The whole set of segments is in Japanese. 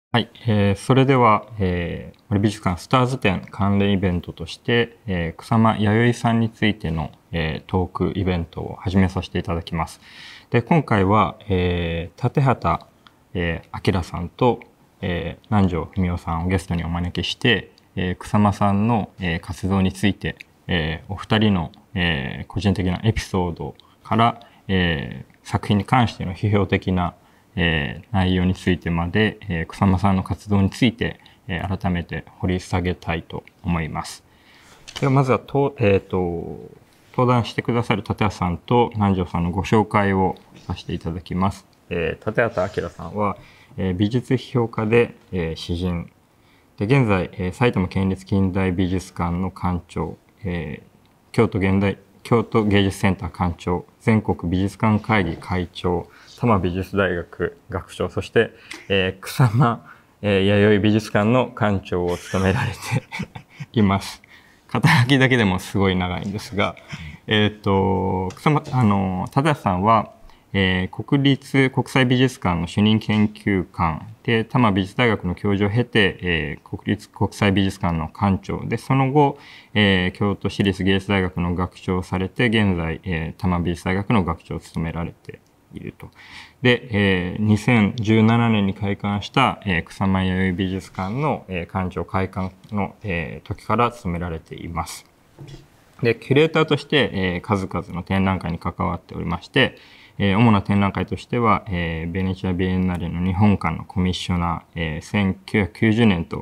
はい、それでは、森美術館スターズ展関連イベントとして、草間彌生さんについての、トークイベントを始めさせていただきます。で、今回は、立畑、明さんと、南條文夫さんをゲストにお招きして、草間さんの、活動について、お二人の、個人的なエピソードから、作品に関しての批評的な内容についてまで、草間さんの活動について、改めて掘り下げたいと思います。ではまずは登壇してくださる立畑さんと南條さんのご紹介をさせていただきます。立畑明さんは、美術批評家で、詩人で現在、埼玉県立近代美術館の館長、京都芸術センター館長、全国美術館会議会長、多摩美術大学学長、そして、草間彌生美術館の館長を務められています。肩書きだけでもすごい長いんですが、立畑さんは、国立国際美術館の主任研究官で多摩美術大学の教授を経て、国立国際美術館の館長でその後、京都市立芸術大学の学長をされて現在、多摩美術大学の学長を務められていると。で、2017年に開館した、草間彌生美術館の、館長開館の、時から務められています。で、キュレーターとして、数々の展覧会に関わっておりまして、主な展覧会としては、ベネチア・ビエンナーレの日本館のコミッショナー、1990年と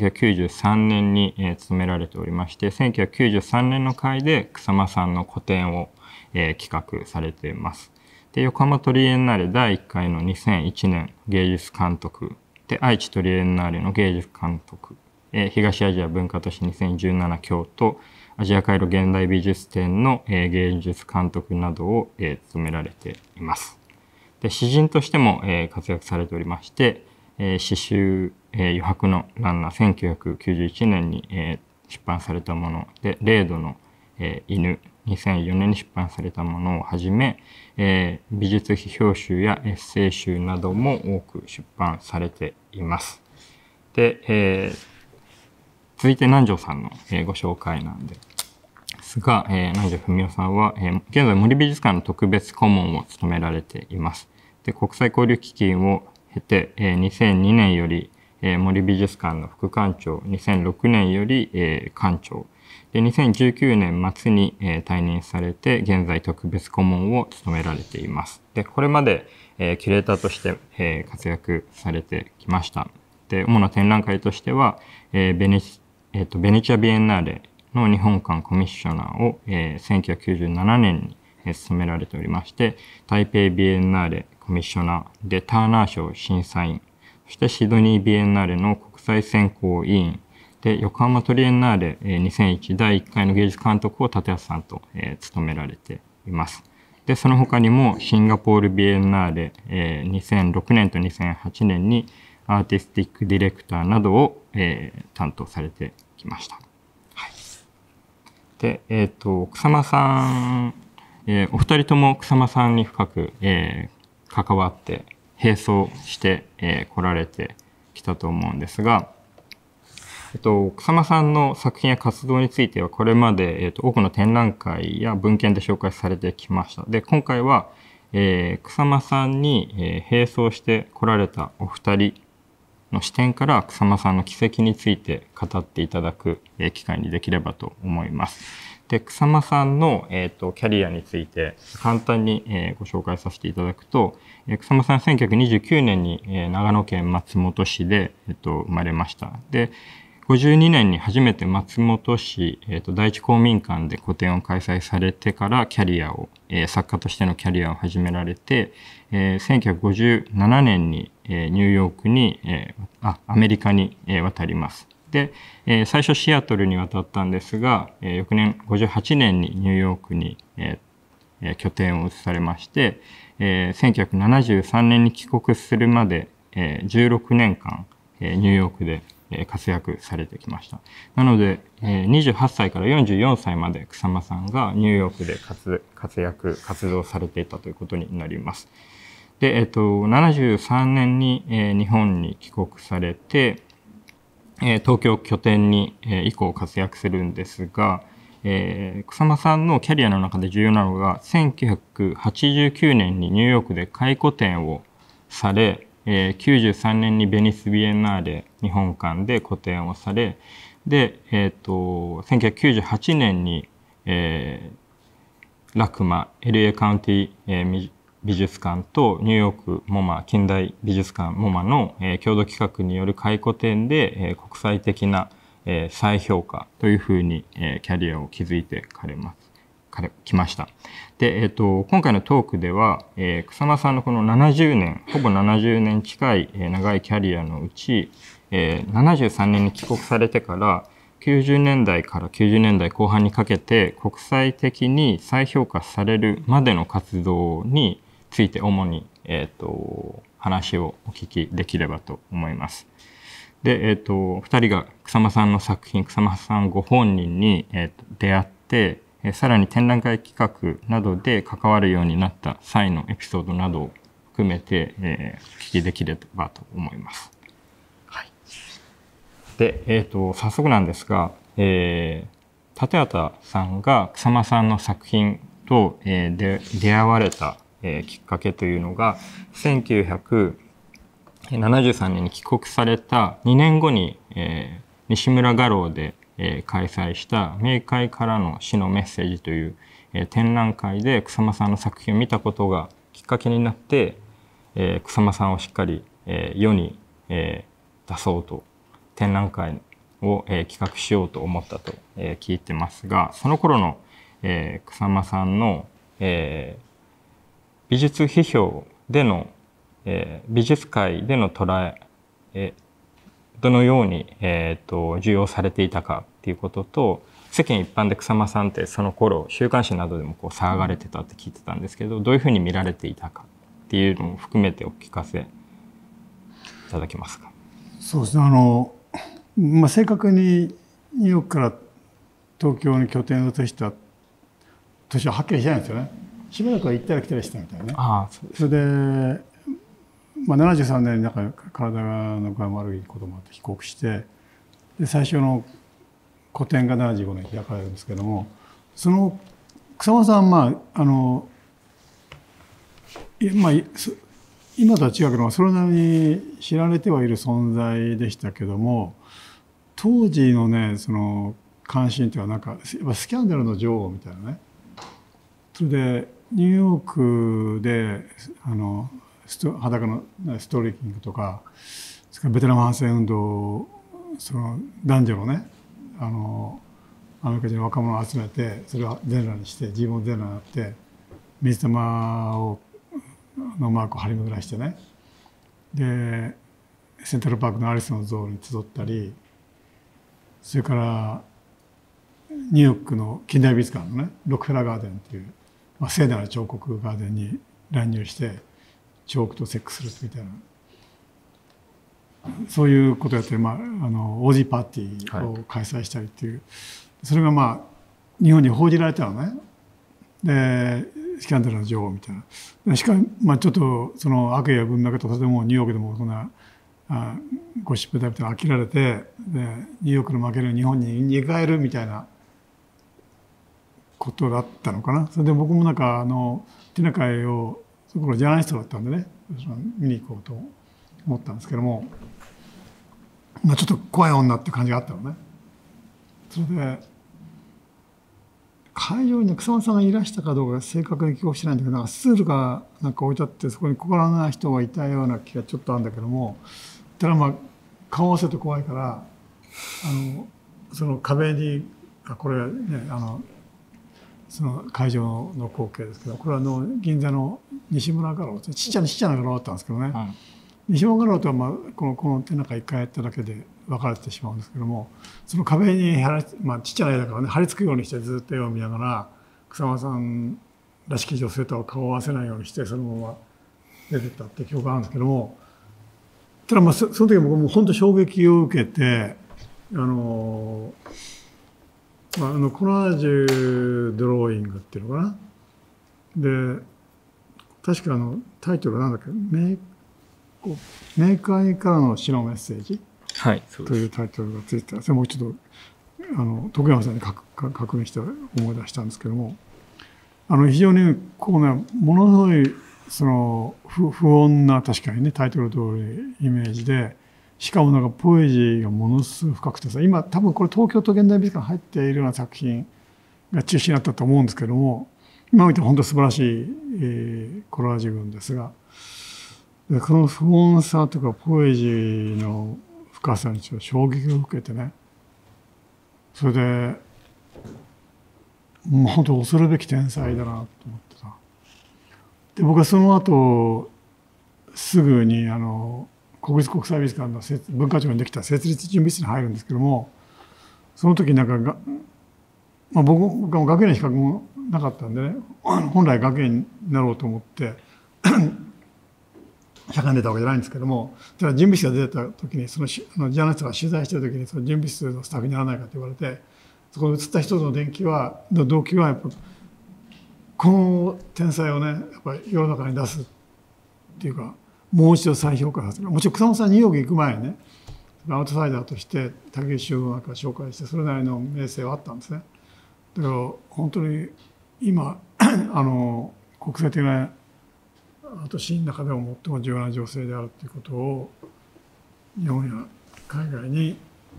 1993年に、務められておりまして、1993年の回で草間さんの個展を、企画されています。で、横浜トリエンナーレ第1回の2001年芸術監督、で、愛知トリエンナーレの芸術監督、東アジア文化都市2017京都、アジア回路現代美術展の芸術監督などを務められています。で、詩人としても活躍されておりまして、詩集余白のランナー1991年に出版されたもので、零度の犬2004年に出版されたものをはじめ、美術批評集やエッセイ集なども多く出版されています。で、続いて南條さんのご紹介なんですが、南條文夫さんは、現在森美術館の特別顧問を務められています。で、国際交流基金を経て、2002年より森美術館の副館長、2006年より館長、で、2019年末に退任されて、現在特別顧問を務められています。で、これまでキュレーターとして活躍されてきました。で、主な展覧会としては、ベネチア・ビエンナーレの日本館コミッショナーを、1997年に務められておりまして、台北ビエンナーレコミッショナーでターナー賞審査員、そしてシドニービエンナーレの国際選考委員、で、横浜トリエンナーレ2001第1回の芸術監督を立安さんと務められています。で、その他にもシンガポールビエンナーレ2006年と2008年にアーティスティックディレクターなどを担当されてきました。はい、で、草間さん、お二人とも草間さんに深く、関わって並走して来られてきたと思うんですが、草間さんの作品や活動についてはこれまで、多くの展覧会や文献で紹介されてきました。で、今回は、草間さんに、並走して来られたお二人の視点から草間さんの軌跡について語っていただく、機会にできればと思います。で、草間さんの、キャリアについて簡単に、ご紹介させていただくと、草間さんは1929年に、長野県松本市で、生まれました。で、52年に初めて松本市、第一公民館で個展を開催されてからキャリアを、作家としてのキャリアを始められて、1957年に、ニューヨークに、アメリカに、渡ります。で、最初シアトルに渡ったんですが、翌年58年にニューヨークに、拠点を移されまして、1973年に帰国するまで、16年間、ニューヨークで活躍されてきました。なので、28歳から44歳まで草間さんがニューヨークで活動されていたということになります。 で、73年に、日本に帰国されて、東京拠点に、以降活躍するんですが、草間さんのキャリアの中で重要なのが、1989年にニューヨークで回顧展をされ、93年にベニスビエンナーレ日本館で個展をされ、で、1998年に、ラクマ LA カウンティ、美術館とニューヨークモマ近代美術館モマの、共同企画による回顧展で、国際的な、再評価というふうに、キャリアを築いてきました。で、今回のトークでは、草間さんのこの70年、ほぼ70年近い、長いキャリアのうち、73年に帰国されてから90年代から90年代後半にかけて国際的に再評価されるまでの活動について主に、話をお聞きできればと思います。で、2人が草間さんの作品、草間さんご本人に、出会って、さらに展覧会企画などで関わるようになった際のエピソードなどを含めて、お聞きできればと思います。はい、で、早速なんですが、立畑さんが草間さんの作品と、出会われたきっかけというのが1973年に帰国された2年後に、西村画廊で、開催した冥界からの死のメッセージという、展覧会で草間さんの作品を見たことがきっかけになって、草間さんをしっかり、世に、出そうと展覧会を、企画しようと思ったと、聞いてますが、その頃の、草間さんの、美術批評での、美術界での捉え、どのように、受容されていたかっていうことと、世間一般で草間さんってその頃週刊誌などでもこう騒がれてたって聞いてたんですけど、どういうふうに見られていたかっていうのも含めてお聞かせいただけますか。 そうですね、正確にニューヨークから東京に拠点を移した年ははっきりしないんですよね。しばらくは行ったり来たりしたみたいね。それで、73年になんか体の具合悪いこともあって帰国して、で最初の個展が75年開かれるんですけども、その草間さん今とは違うけどそれなりに知られてはいる存在でしたけども、当時のねその関心っていうのはなんかやっぱスキャンダルの女王みたいなね。それでニューヨークで裸のストリーキングとか、それからベトナム反戦運動、その男女のねアメリカ人の若者を集めて、それを全裸にして自分も全裸になって水玉のマークを張り巡らしてね、でセントラルパークのアリスの像に集ったり、それからニューヨークの近代美術館のねロックフェラーガーデンっていう、聖なる彫刻ガーデンに乱入して彫刻とセックスするみたいな、そういうことをやって、オージーパーティーを開催したりっていう、それが日本に報じられたのね。でスキャンダルの女王みたいな。しかもちょっとその悪意や文脈ととてもニューヨークでもそんなゴシップだみたいなの飽きられて、でニューヨークの負ける日本に逃げ帰るみたいなことだったのかな。それで僕もなんか展覧会をそこのジャーナリストだったんでね、見に行こうと思ったんですけども、ちょっと怖い女って感じがあったのね。それで会場に草間さんがいらしたかどうか正確に記憶してないんだけど、なんかスツールがなんか置いてあって、そこに小柄な人がいたような気がちょっとあるんだけども、ただ顔合わせて怖いからその壁にこれねその会場の光景ですけど、これは銀座の西村画廊、ちっちゃな画廊だったんですけどね、西村画廊とはこの展覧会一回やっただけで分かれてしまうんですけども、その壁にちっちゃな絵だからね、張り付くようにしてずっと絵を見ながら、草間さんらしき女性とは顔を合わせないようにしてそのまま出てったって記憶があるんですけども、ただその時僕も本当衝撃を受けて、コラージュドローイングっていうのかな。で確かタイトルなんだっけ、冥界からの死のメッセージ、 はい、そうです。 というタイトルがついてた。それもうちょっと徳山さんに確認して思い出したんですけども、非常にこうね、ものすごいその不穏な、確かにねタイトル通りイメージで、しかもなんかポエジーがものすごく深くてさ、今多分これ東京都現代美術館入っているような作品が中心になったと思うんですけども、今見て本当素晴らしい、コラージュ群ですが、この不穏さとかポエジーの深さにちょっと衝撃を受けてね、それでもう本当恐るべき天才だなと思ってさ。で僕はその後すぐに国立国際美術館の文化庁にできた設立準備室に入るんですけども、その時なんか僕も学芸の資格もなかったんでね、本来学芸になろうと思って社会に出たわけじゃないんですけども、ただ準備室が出た時にそのジャーナリストが取材してる時にその準備室のスタッフにならないかと言われて、そこで映った人の動機はやっぱこの天才をねやっぱり世の中に出すっていうか、もう一度再評価させる。もちろん草間さんニューヨーク行く前にねアウトサイダーとして竹内修造なんか紹介してそれなりの名声はあったんですね。だから本当に今国際的なアートシーンの中でも最も重要な女性であるということを日本や海外に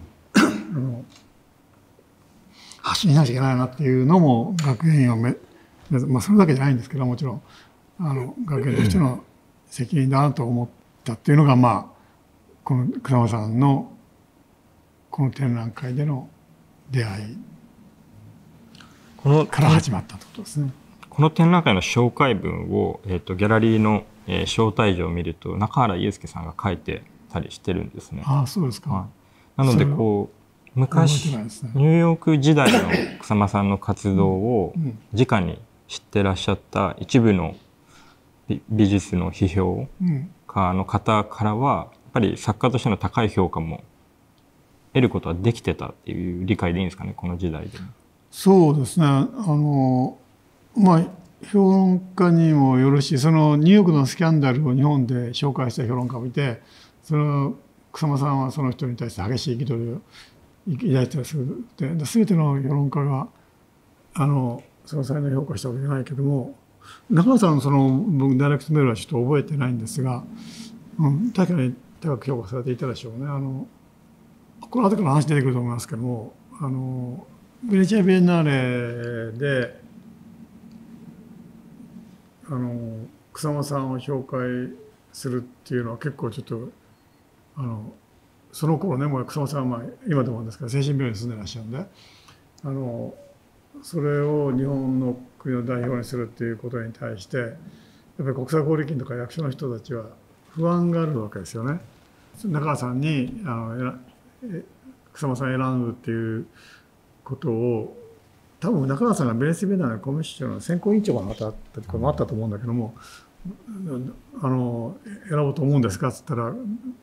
発信しなきゃいけないなっていうのも学芸員をそれだけじゃないんですけど、もちろん学芸員としての責任だなと思ったっていうのがこの草間さんのこの展覧会での出会いから始まったってことですね。 この展覧会の紹介文を、ギャラリーの、招待状を見ると中原祐介さんが書いてたりしてるんですね。 ああ、そうですか。 はい、なので昔、ニューヨーク時代の草間さんの活動を直に知ってらっしゃった一部の美術の批評家の方からはやっぱり作家としての高い評価も得ることはできてたっていう理解でいいんですかね、この時代でも。 そうですね。評論家にもよるし、そのニューヨークのスキャンダルを日本で紹介した評論家もいて、その草間さんはその人に対して激しい憤りを抱いたりする。で全ての評論家がその才能を評価したわけじゃないけども、中川さんの僕ダイレクトメールはちょっと覚えてないんですが、確かに高く評価されていたでしょうね。この後から話出てくると思いますけども、ベネチア・ビエンナーレで草間さんを紹介するっていうのは結構ちょっとその頃ね、もう草間さんは今でもですから精神病院に住んでらっしゃるんで、それを日本の国の代表にするっていうことに対してやっぱり国際交流金とか役所の人たちは不安があるわけですよね。中川さんに草間さんを選ぶっていうことを多分中川さんがベネチア・ビエンナーレのコミッションの選考委員長がなったってこともあったと思うんだけども、選ぼうと思うんですかっつったら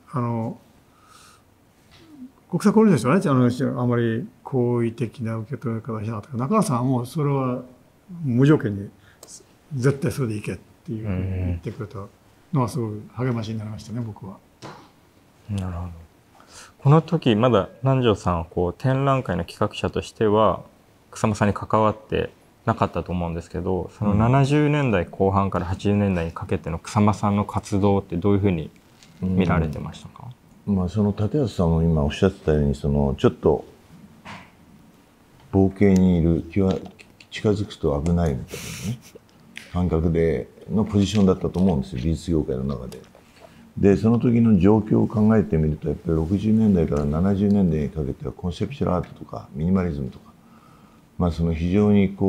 国際交流の人はねあまり好意的な受け止め方しなかったけど、中川さんはもうそれは無条件に絶対それでいけっていうふうに言ってくれたのはすごい励ましになりましたね、僕は。 なるほど。この時まだ南條さんは展覧会の企画者としては草間さんに関わってなかったと思うんですけど、その70年代後半から80年代にかけての草間さんの活動ってどういうふうに見られてましたか？ その立安さんも今おっしゃってたようにちょっと冒険にいる近づくと危ないみたいなね感覚でのポジションだったと思うんですよ、美術業界の中で。でその時の状況を考えてみるとやっぱり60年代から70年代にかけてはコンセプチュアルアートとかミニマリズムとか、その非常に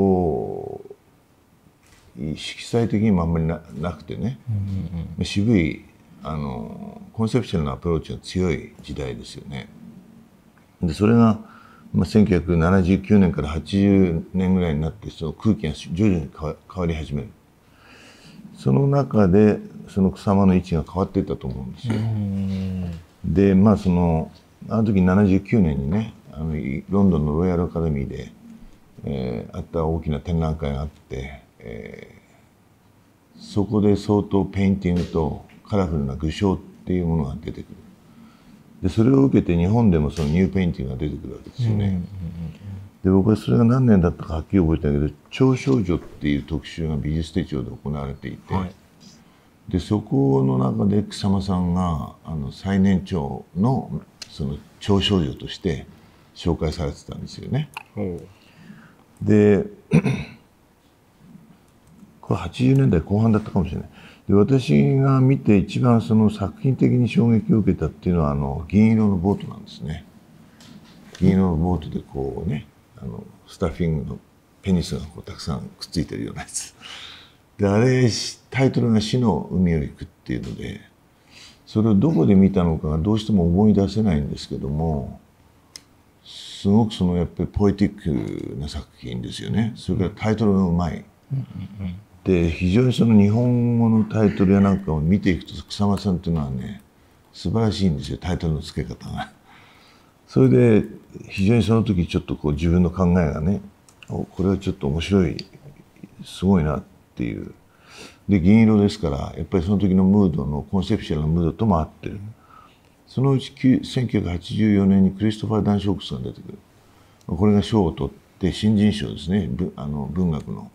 色彩的にもあんまり なくてね、渋いコンセプチュアルなアプローチが強い時代ですよね。でそれが、1979年から80年ぐらいになってその空気が徐々に変わり始める。その中でその草間の位置が変わっていったと思うんですよ。であの時79年にねロンドンのロイヤルアカデミーで、あった大きな展覧会があって、 そこで相当ペインティングとカラフルな具象っていうものが出てくる。でそれを受けて日本でもそのニューペインティングが出てくるわけですよね。で僕はそれが何年だったかはっきり覚えてないけど「超少女」っていう特集が美術手帳で行われていて、はい、でそこの中で草間さんが最年長のその超少女として紹介されてたんですよね。でこれ80年代後半だったかもしれない。で私が見て一番その作品的に衝撃を受けたっていうのは銀色のボートなんですね。銀色のボートでこうねスタッフィングのペニスがこうたくさんくっついてるようなやつで、あれタイトルが「死の海を行く」っていうので、それをどこで見たのかがどうしても思い出せないんですけども、すごくやっぱりポエティックな作品ですよね。それからタイトルがうまい。で非常に日本語のタイトルやなんかを見ていくと草間さんっていうのはね素晴らしいんですよ、タイトルの付け方が。それで非常にその時ちょっとこう自分の考えがね、これはちょっと面白い、すごいなっていう。で銀色ですからやっぱりその時のムードのコンセプショナルなムードとも合ってる。そのうち1984年にクリストファー・ダン・ショークスが出てくる。これが賞を取って新人賞ですね、文学の。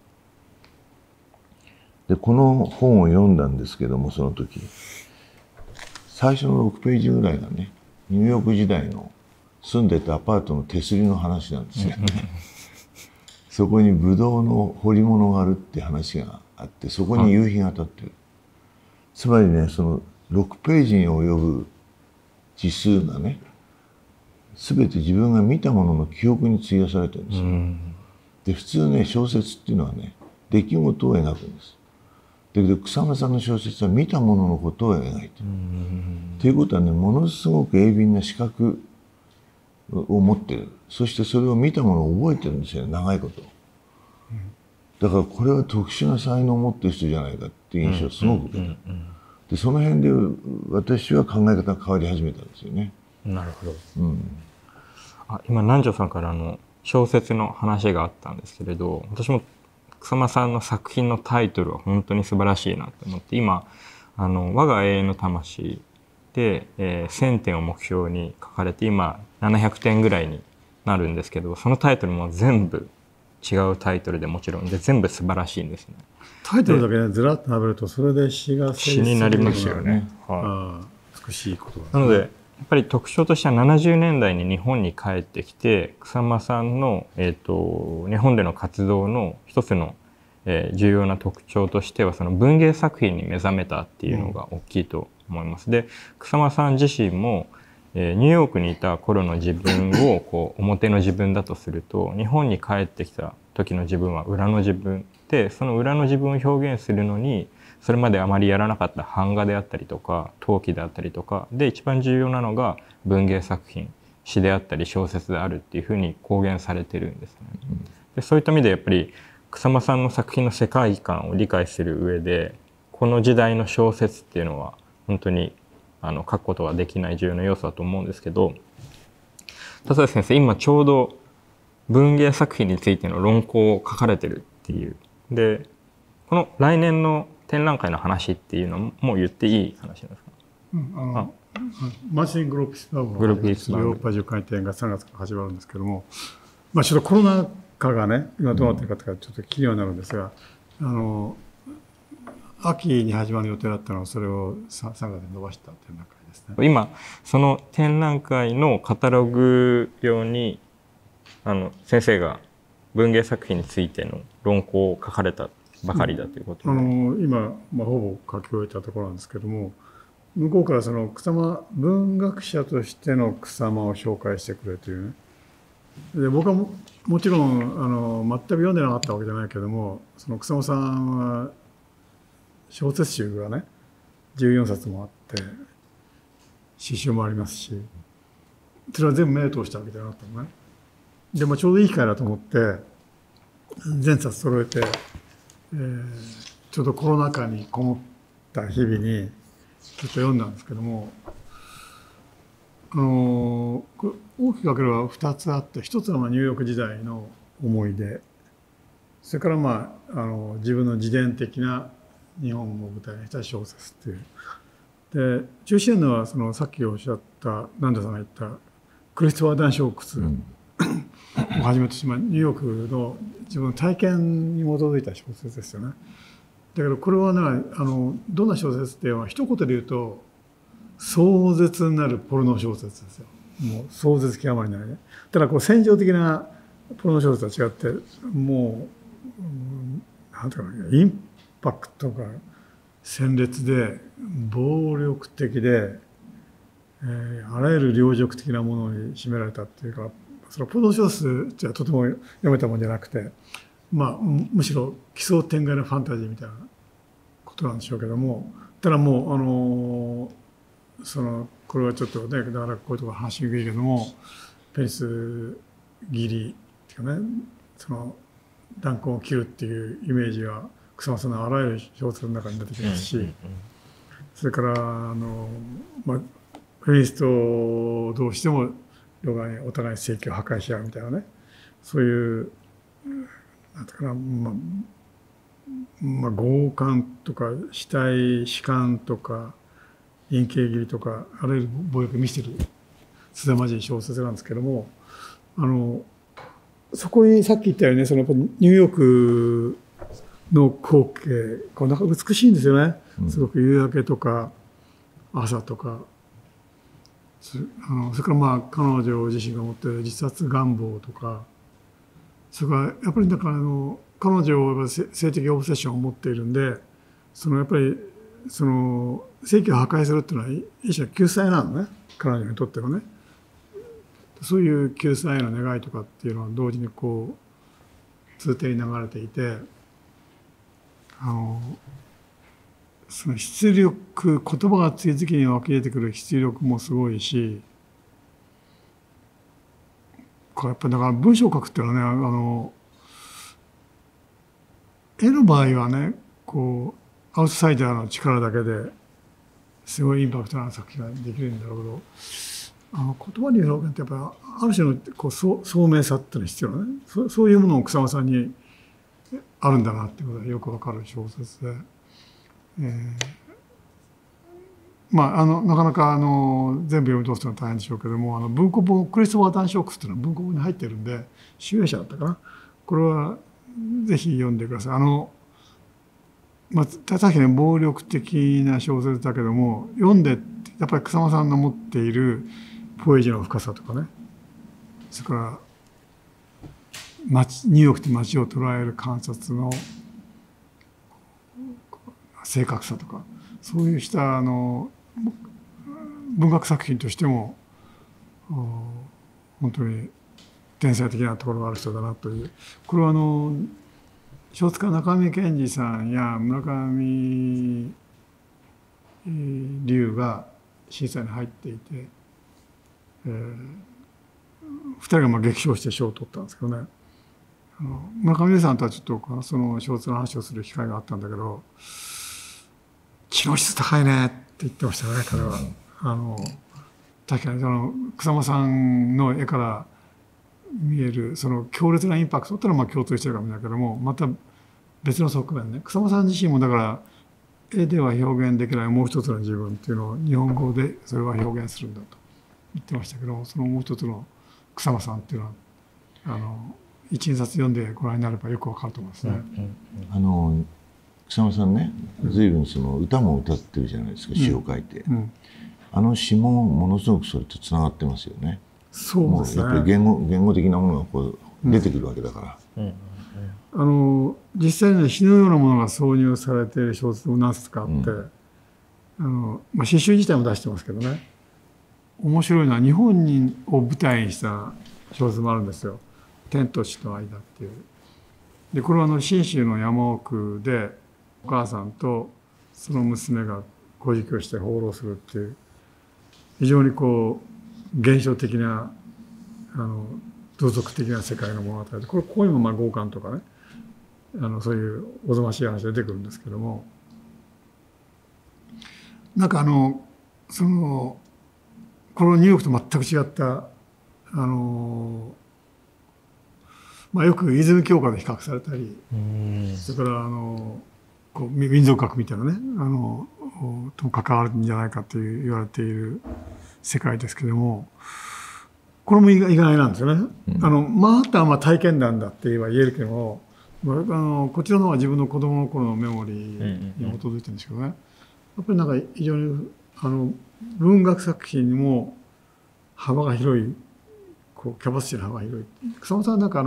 でこの本を読んだんですけども、その時最初の6ページぐらいがねニューヨーク時代の住んでたアパートの手すりの話なんですよね。そこにブドウの掘り物があるって話があって、そこに夕日が当たってる。つまりねその6ページに及ぶ字数がね全て自分が見たものの記憶に費やされてるんですよ。で普通ね小説っていうのはね出来事を描くんです。だけど草間さんの小説は見たもののことを描いてる。ということはねものすごく鋭敏な視覚を持ってる。そしてそれを見たものを覚えてるんですよ、長いこと。だからこれは特殊な才能を持ってる人じゃないかっていう印象をすごく受けた。でその辺で私は考え方が変わり始めたんですよね。 なるほど。今南條さんから小説の話があったんですけれど、私も草間さんの作品のタイトルは本当に素晴らしいなと思って、今我が永遠の魂で、1000点を目標に書かれて今700点ぐらいになるんですけど、そのタイトルも全部違うタイトルでもちろんで全部素晴らしいんですね。 タイトルだけねずらっと並べるとそれで詩が詩になりますよね。 美しい言葉なのでやっぱり特徴としては70年代に日本に帰ってきて草間さんの、日本での活動の一つの、重要な特徴としてはその文芸作品に目覚めたっていうのが大きいと思います。で草間さん自身も、ニューヨークにいた頃の自分をこう表の自分だとすると、日本に帰ってきた時の自分は裏の自分で、その裏の自分を表現するのにそれまであまりやらなかった版画であったりとか陶器であったりとかで、一番重要なのが文芸作品、詩であったり小説であるっていうふうに公言されてるんですね。でそういった意味でやっぱり草間さんの作品の世界観を理解する上でこの時代の小説っていうのは本当に書くことができない重要な要素だと思うんですけど、田添先生今ちょうど文芸作品についての論考を書かれてるっていう。でこの来年の展覧会の話っていうのも言っていい話なんですか？ マーチン・グローピスバーグのヨーロッパ中間展が3月から始まるんですけども、ちょっとコロナ禍がね今どうなってるかとかちょっと気にはなるんですが、秋に始まる予定だったのをそれを3月で伸ばした展覧会ですね。 今その展覧会のカタログ用に先生が文芸作品についての論考を書かれたばかりだということで、 今、ほぼ書き終えたところなんですけども、向こうからその草間文学者としての草間を紹介してくれというね。で僕は もちろん全く読んでなかったわけじゃないけども、その草間さんは小説集がね14冊もあって詩集もありますし、それは全部目を通したわけじゃなかったのね。でもちょうどいい機会だと思って全冊揃えて、ちょうどコロナ禍にこもった日々にちょっと読んだんですけども、大きく分ければ2つあって、1つはニューヨーク時代の思い出、それから自分の自伝的な日本を舞台にした小説っていう。で中心なのはそのさっきおっしゃった南田さんが言ったクリストファー・ダン・ショークスをはじめとしてニューヨークの自分の体験に基づいた小説ですよね。だけどこれはねどんな小説っていうのは一言で言うと壮絶なるポルノ小説ですよ。もう壮絶極まりないね。ただこう戦場的なポルノ小説とは違ってもうなんていうかな、インパクトが鮮烈で暴力的で、あらゆる両辱的なものに占められたっていうか、そのポルノ小説じゃとても読めたもんじゃなくて、むしろ奇想天外なファンタジーみたいなことなんでしょうけども、ただもうこれはちょっとねだからこういうところ話しにくいけども、ペニス切りっていうかね、その弾痕を切るっていうイメージは草間さんのあらゆる小説の中に出てきますし、それからフェミニスト同士でも両側にお互い性器を破壊し合うみたいなね、そういうなんていうかな、強姦とか死体弛緩とか陰茎切りとかあらゆる暴力を見せてる凄まじい小説なんですけども、そこにさっき言ったようにね、やっぱニューヨークの光景こうなんか美しいんですよね。すごく夕焼けとか朝とか、それから彼女自身が持っている自殺願望とか、それからやっぱりだから彼女は性的オブセッションを持っているんで、やっぱり性器を破壊するっていうのは一種の救済なのね、彼女にとってのね。そういう救済への願いとかっていうのは同時にこう通底に流れていて、その出力、言葉が次々に湧き出てくる出力もすごいし、これやっぱりだから文章を書くっていうのはね、絵の場合はね、こうアウトサイダーの力だけですごいインパクトのある作品ができるんだろうけど、言葉による表現ってやっぱりある種のこう聡明さっていうのが必要なね、そういうものを草間さんにあるんだなっていうことがよくわかる小説で、なかなか全部読み通すのは大変でしょうけども、文庫本クリストファー・ダン・ショークスっていうのは文庫本に入ってるんで、集英社だったかな、これはぜひ読んでください。確かに暴力的な小説だけども、読んでやっぱり草間さんの持っているポエジーの深さとかね、それからニューヨークという街を捉える観察の正確さとか、そういうした文学作品としても本当に天才的なところがある人だなという。これは小説家中見健二さんや村上龍が審査に入っていて、2人が激賞して賞を取ったんですけどね、村上龍さんとはちょっとその小説の話をする機会があったんだけど、知能質高いねって言ってましたね、彼は。確かに草間さんの絵から見えるその強烈なインパクトっていうのは共通してるかもしれないけども、また別の側面ね、草間さん自身もだから絵では表現できないもう一つの自分っていうのを日本語でそれは表現するんだと言ってましたけど、そのもう一つの草間さんっていうのは一二冊読んでご覧になればよくわかると思いますね。 草間さんね、随分歌も歌ってるじゃないですか、詩を書いて。詩もものすごくそれとつながってますよね。 そうですね。 やっぱり言語的なものがこう出てくるわけだから。 実際に詩のようなものが挿入されている小説も何冊かあって、詩集自体も出してますけどね、面白いのは日本を舞台にした小説もあるんですよ。天と地の間っていう。でこれは信州の山奥でお母さんとその娘が乞食をして放浪するっていう非常にこう現象的な同族的な世界の物語で、ここにも強姦とかね、そういうおぞましい話が出てくるんですけども、なんかこのニューヨークと全く違ったよく泉鏡花で比較されたり、それからこう民族学みたいなねと関わるんじゃないかと言われている世界ですけども、これも意外なんですよね。あとは体験談だって言えるけども、こちらの方は自分の子供の頃のメモリーに基づいてるんですけどね、やっぱりなんか非常に文学作品にも幅が広い、こうキャパシティの幅が広い。草間さんなんか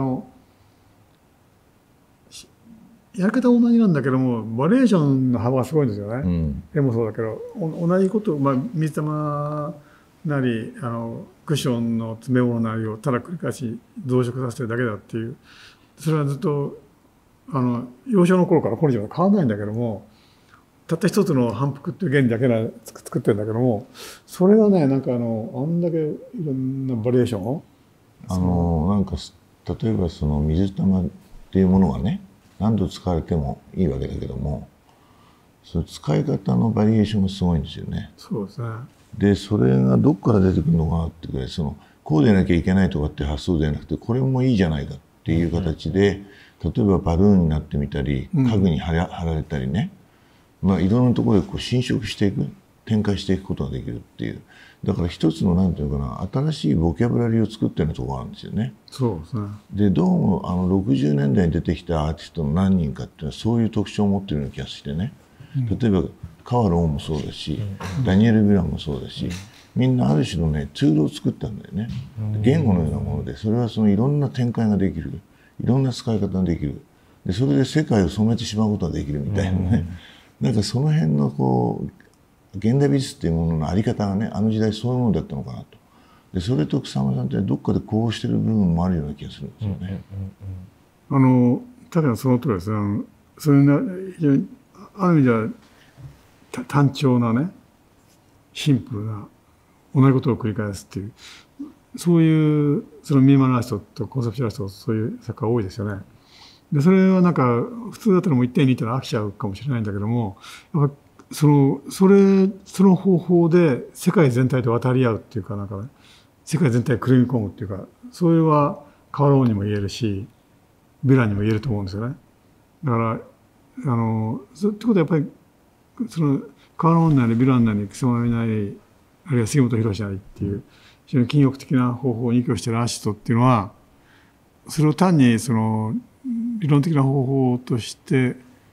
やり方は同じなんだけどもバリエーションの幅がすごいんですよね。絵もそうだけど同じことを、水玉なりクッションの詰め物なりをただ繰り返し増殖させてるだけだっていう、それはずっと幼少の頃から今日は変わらないんだけども、たった一つの反復っていう原理だけで作ってるんだけども、それがねなんかあんだけいろんなバリエーションをなんか例えばその水玉っていうものがね何度使われてもいいわけだけども、その使い方のバリエーションがすごいんですよね。 そうですね。 でそれがどこから出てくるのかなってくらい、こうでなきゃいけないとかって発想ではなくて、これもいいじゃないかっていう形で、例えばバルーンになってみたり家具に貼られたりね、いろんなところでこう侵食していく、展開していくことができるっていう、だから一つのなんていうかな、新しいボキャブラリーを作ってるところがあるんですよね。 そうですね。 でどうも60年代に出てきたアーティストの何人かっていうのはそういう特徴を持ってるような気がしてね、例えば川ローもそうだし、ダニエル・ビランもそうだし、みんなある種のねツールを作ったんだよね。言語のようなもので、それはいろんな展開ができる、いろんな使い方ができる、でそれで世界を染めてしまうことができるみたいなね、なんかその辺のこう現代美術っていうもののあり方がね、あの時代そういうものだったのかなと。でそれと草間さんってどっかでこうしてる部分もあるような気がするんですよね。 確かにその通りですね。それが非常にある意味では単調なね、シンプルな同じことを繰り返すっていう、そういうそのミニマルな人とコンセプチュアルな人、そういう作家多いですよね。でそれはなんか普通だったらもう1点2点飽きちゃうかもしれないんだけども、やっぱその方法で世界全体と渡り合うっていうか、なんかね、世界全体をくるみ込むっていうか、それはカワローにも言えるしビラにも言えると思うんですよね。だからってことはやっぱりカワローなりビランなり草間なりあるいは杉本博なりっていう非常に禁欲的な方法を依拠しているアーティストっていうのは、それを単に理論的な方法として、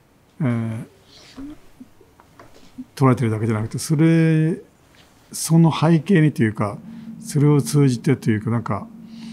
捉えてるだけじゃなくて、その背景にというか、それを通じてというか、なんか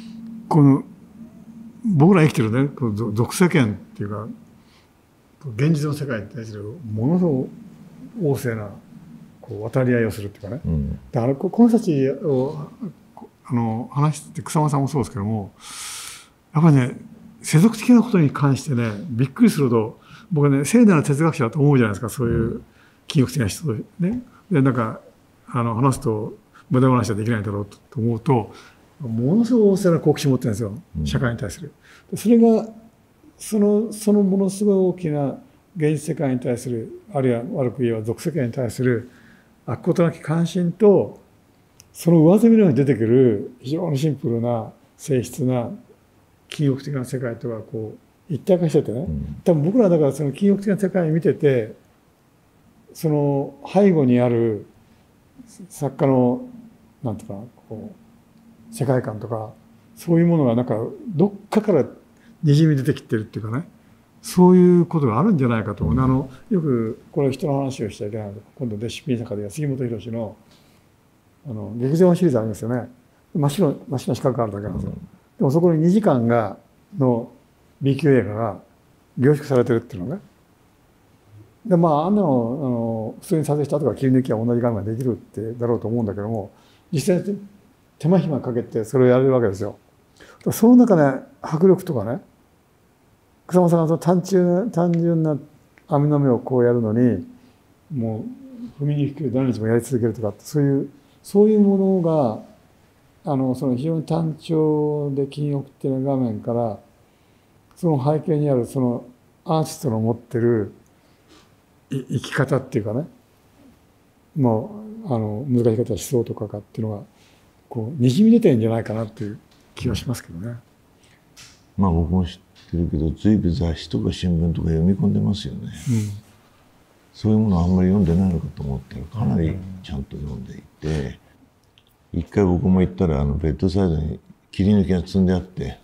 僕ら生きてるね、俗世間っていうか現実の世界に対するものすごく旺盛な渡り合いをするっていうかね、だからこの人たちを話して草間さんもそうですけども、やっぱりね世俗的なことに関してねびっくりすると、僕はね聖なる哲学者だと思うじゃないですか、そういう禁欲的な人ね。でなんか話すと無駄話はできないだろうと思うと、ものすごい旺盛な好奇心を持ってるんですよ、社会に対する。それがそのものすごい大きな現実世界に対する、あるいは悪く言えば俗世界に対するあっことなき関心と、その上積みのように出てくる非常にシンプルな性質な禁欲的な世界とが一体化しててね、多分僕らだからその禁欲的な世界を見てて、その背後にある作家のなんていうか世界観とか、そういうものがなんかどっかからにじみ出てきてるっていうかね、そういうことがあるんじゃないかと思う。よくこれ人の話をしちゃいけないので、今度レシピの中では杉本博の劇場シリーズありますよね。真っ白な四角があるだけなんですよ。でもそこに2時間の B 級映画が凝縮されてるっていうのね。であんなの普通に撮影した後から切り抜きは同じ画面ができるってだろうと思うんだけども、実際手間暇かけてそれをやれるわけですよ。その中で迫力とかね、草間さんが単純な網の目をこうやるのにもう踏みにくく何日もやり続けるとかって、そういうものがその非常に単調で禁欲的な画面から、その背景にあるそのアーティストの持ってる生き方っていうかね、もう難しい方は思想とかっていうのがにじみ出てるんじゃないかなっていう気がしますけどね。 僕も知ってるけど、随分雑誌とか新聞とか読み込んでますよね。 そういうものをあんまり読んでないのかと思ったらかなりちゃんと読んでいて、一回僕も行ったらベッドサイドに切り抜きが積んであって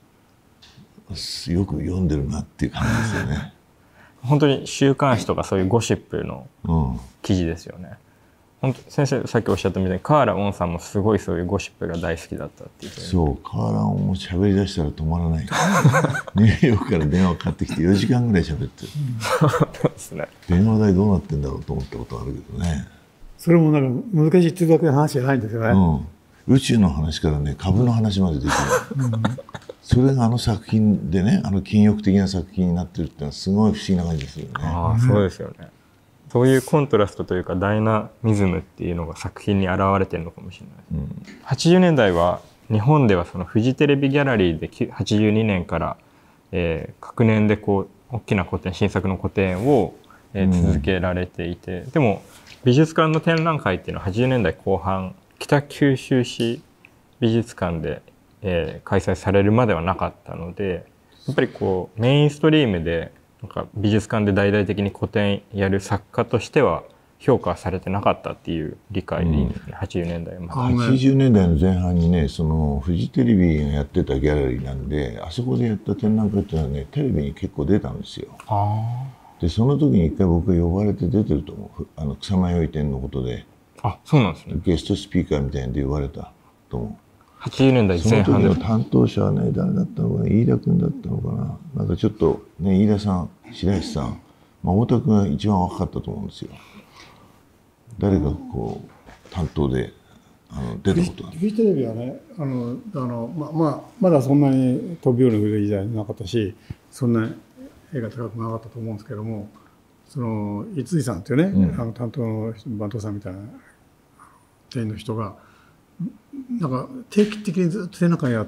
よく読んでるなっていう感じですよね。 本当に週刊誌とかそういうゴシップの記事ですよね。本当先生さっきおっしゃったみたいにカーラ・オンさんもすごいそういうゴシップが大好きだったっていう。 そうカーラ・オンも喋り出したら止まらないニューヨークから電話かかってきて4時間ぐらい喋ってる。 そうですね。 電話代どうなってんだろうと思ったことあるけどね。 それもなんか難しいっていうだけの話じゃないんですよね。 宇宙の話からね株の話までできる、それが作品でね禁欲的な作品になってるってのはすごい不思議な感じですよね。 そうですよね。そういうコントラストというかダイナミズムっていうのが作品に現れてるのかもしれないです。80年代は日本ではそのフジテレビギャラリーで82年から、各年でこう大きな個展新作の個展を、続けられていて、でも美術館の展覧会っていうのは80年代後半北九州市美術館で、開催されるまではなかったので、やっぱりこうメインストリームでなんか美術館で大々的に個展やる作家としては評価されてなかったっていう理解でいいんですね、80年代まで。 80年代の前半にねフジテレビがやってたギャラリーなんで、あそこでやった展覧会っていうのはねテレビに結構出たんですよ。でその時に一回僕が呼ばれて出てると思う。草間彌生展のことで。 そうなんですね。 ゲストスピーカーみたいなんで呼ばれたと思う。 80年代前半で。 その時の担当者はね誰だったのかな、飯田君だったのかな、なんかちょっとね飯田さん白石さん、太田君が一番若かったと思うんですよ。誰がこう担当で出たことある。 フジテレビはねまだそんなに飛び降りの古い時代なかったし、そんな絵が高くなかったと思うんですけども、その逸井さんっていうね、担当の番頭さんみたいな店員の人がなんか定期的にずっと展覧会やって、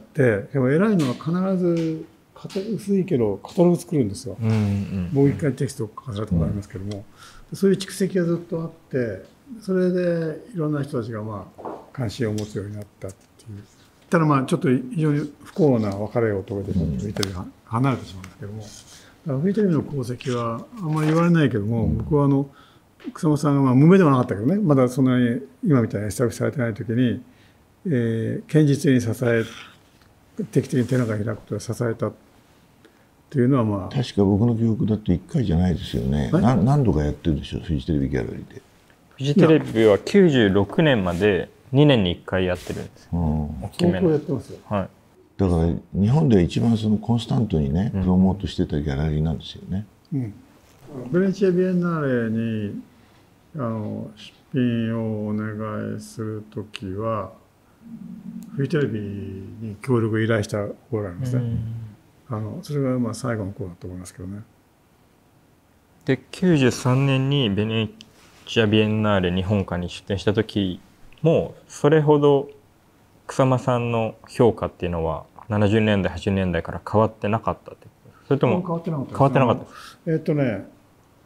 でも偉いのは必ず薄いけどカタログ作るんですよ。もう一回テキストを書かされたことありますけども、そういう蓄積がずっとあって、それでいろんな人たちが関心を持つようになったっていう。ただちょっと非常に不幸な別れを遂げてフジテレビが離れてしまうんですけども、フジテレビの功績はあんまり言われないけども、僕は草間さんが無名ではなかったけどね、まだそんなに今みたいにエスタブリッシュされてない時に、堅実に定期的に展覧会を開くことで支えたというのは確か僕の記憶だと1回じゃないですよね。何度かやってるでしょフジテレビギャラリーで。 フジテレビは96年まで2年に1回やってるんですよ。大きめの。 やってますよ。 だから日本では一番コンスタントにねプロモートしてたギャラリーなんですよね。 ベネチア・ビエンナーレに出品をお願いするときはフジテレビに協力を依頼した頃がありますね。それが最後の頃だと思いますけどね。 で93年にベネチア・ビエンナーレ日本館に出展した時もそれほど草間さんの評価っていうのは70年代80年代から変わってなかったってことですか？それとも変わってなかったです。 変わってなかったです。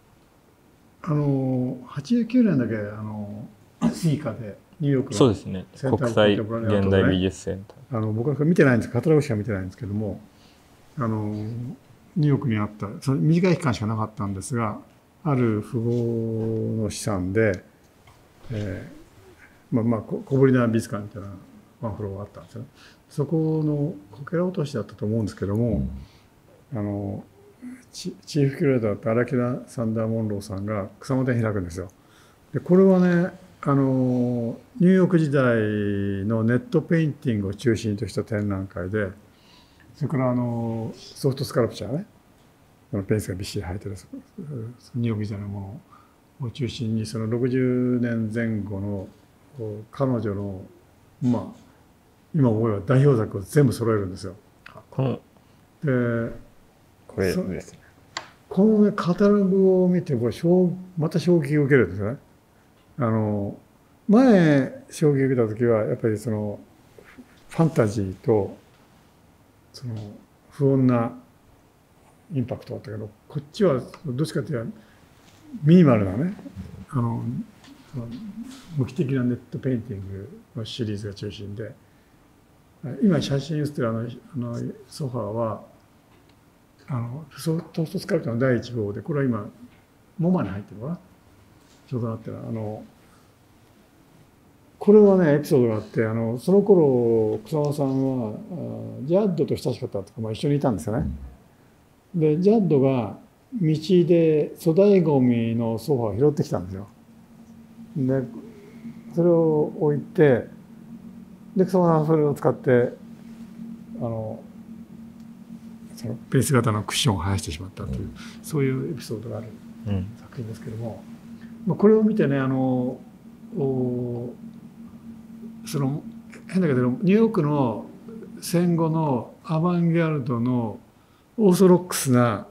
89年だけSEICAでニューヨークのそうですね、国際現代美術センター。 僕は見てないんです、カタログしか見てないんですけども、ニューヨークにあったその短い期間しかなかったんですが、ある富豪の資産で、小ぶりな美術館みたいなワンフロアがあったんですよ。そこのこけら落としだったと思うんですけども、チーフキュレーターだった荒木田サンダー・モンローさんが草間展開くんですよ。でこれはねニューヨーク時代のネットペインティングを中心とした展覧会で、それからソフトスカルプチャーね、ペンスがびっしり入ってるニューヨーク時代のものを中心にその60年前後の彼女の今思えば代表作を全部揃えるんですよ。 これですね。 このカタログを見てまた衝撃を受けるんですよね。前衝撃を受けた時はやっぱりファンタジーと不穏なインパクトだったけど、こっちはどっちかというとミニマルなね無機的なネットペインティングのシリーズが中心で、今写真写ってるソファーはソフトスカルプチャーの第1号で、これは今モマに入ってるのかな、ちょうどあってこれはねエピソードがあって、その頃草間さんはジャッドと親しかったとか、一緒にいたんですよね。でジャッドが道で粗大ごみのソファーを拾ってきたんですよ。でそれを置いて、で草間さんはそれを使ってそのベース型のクッションを生やしてしまったという、そういうエピソードがある作品ですけども、これを見てねその変だけどニューヨークの戦後のアバンギャルドのオーソドックスな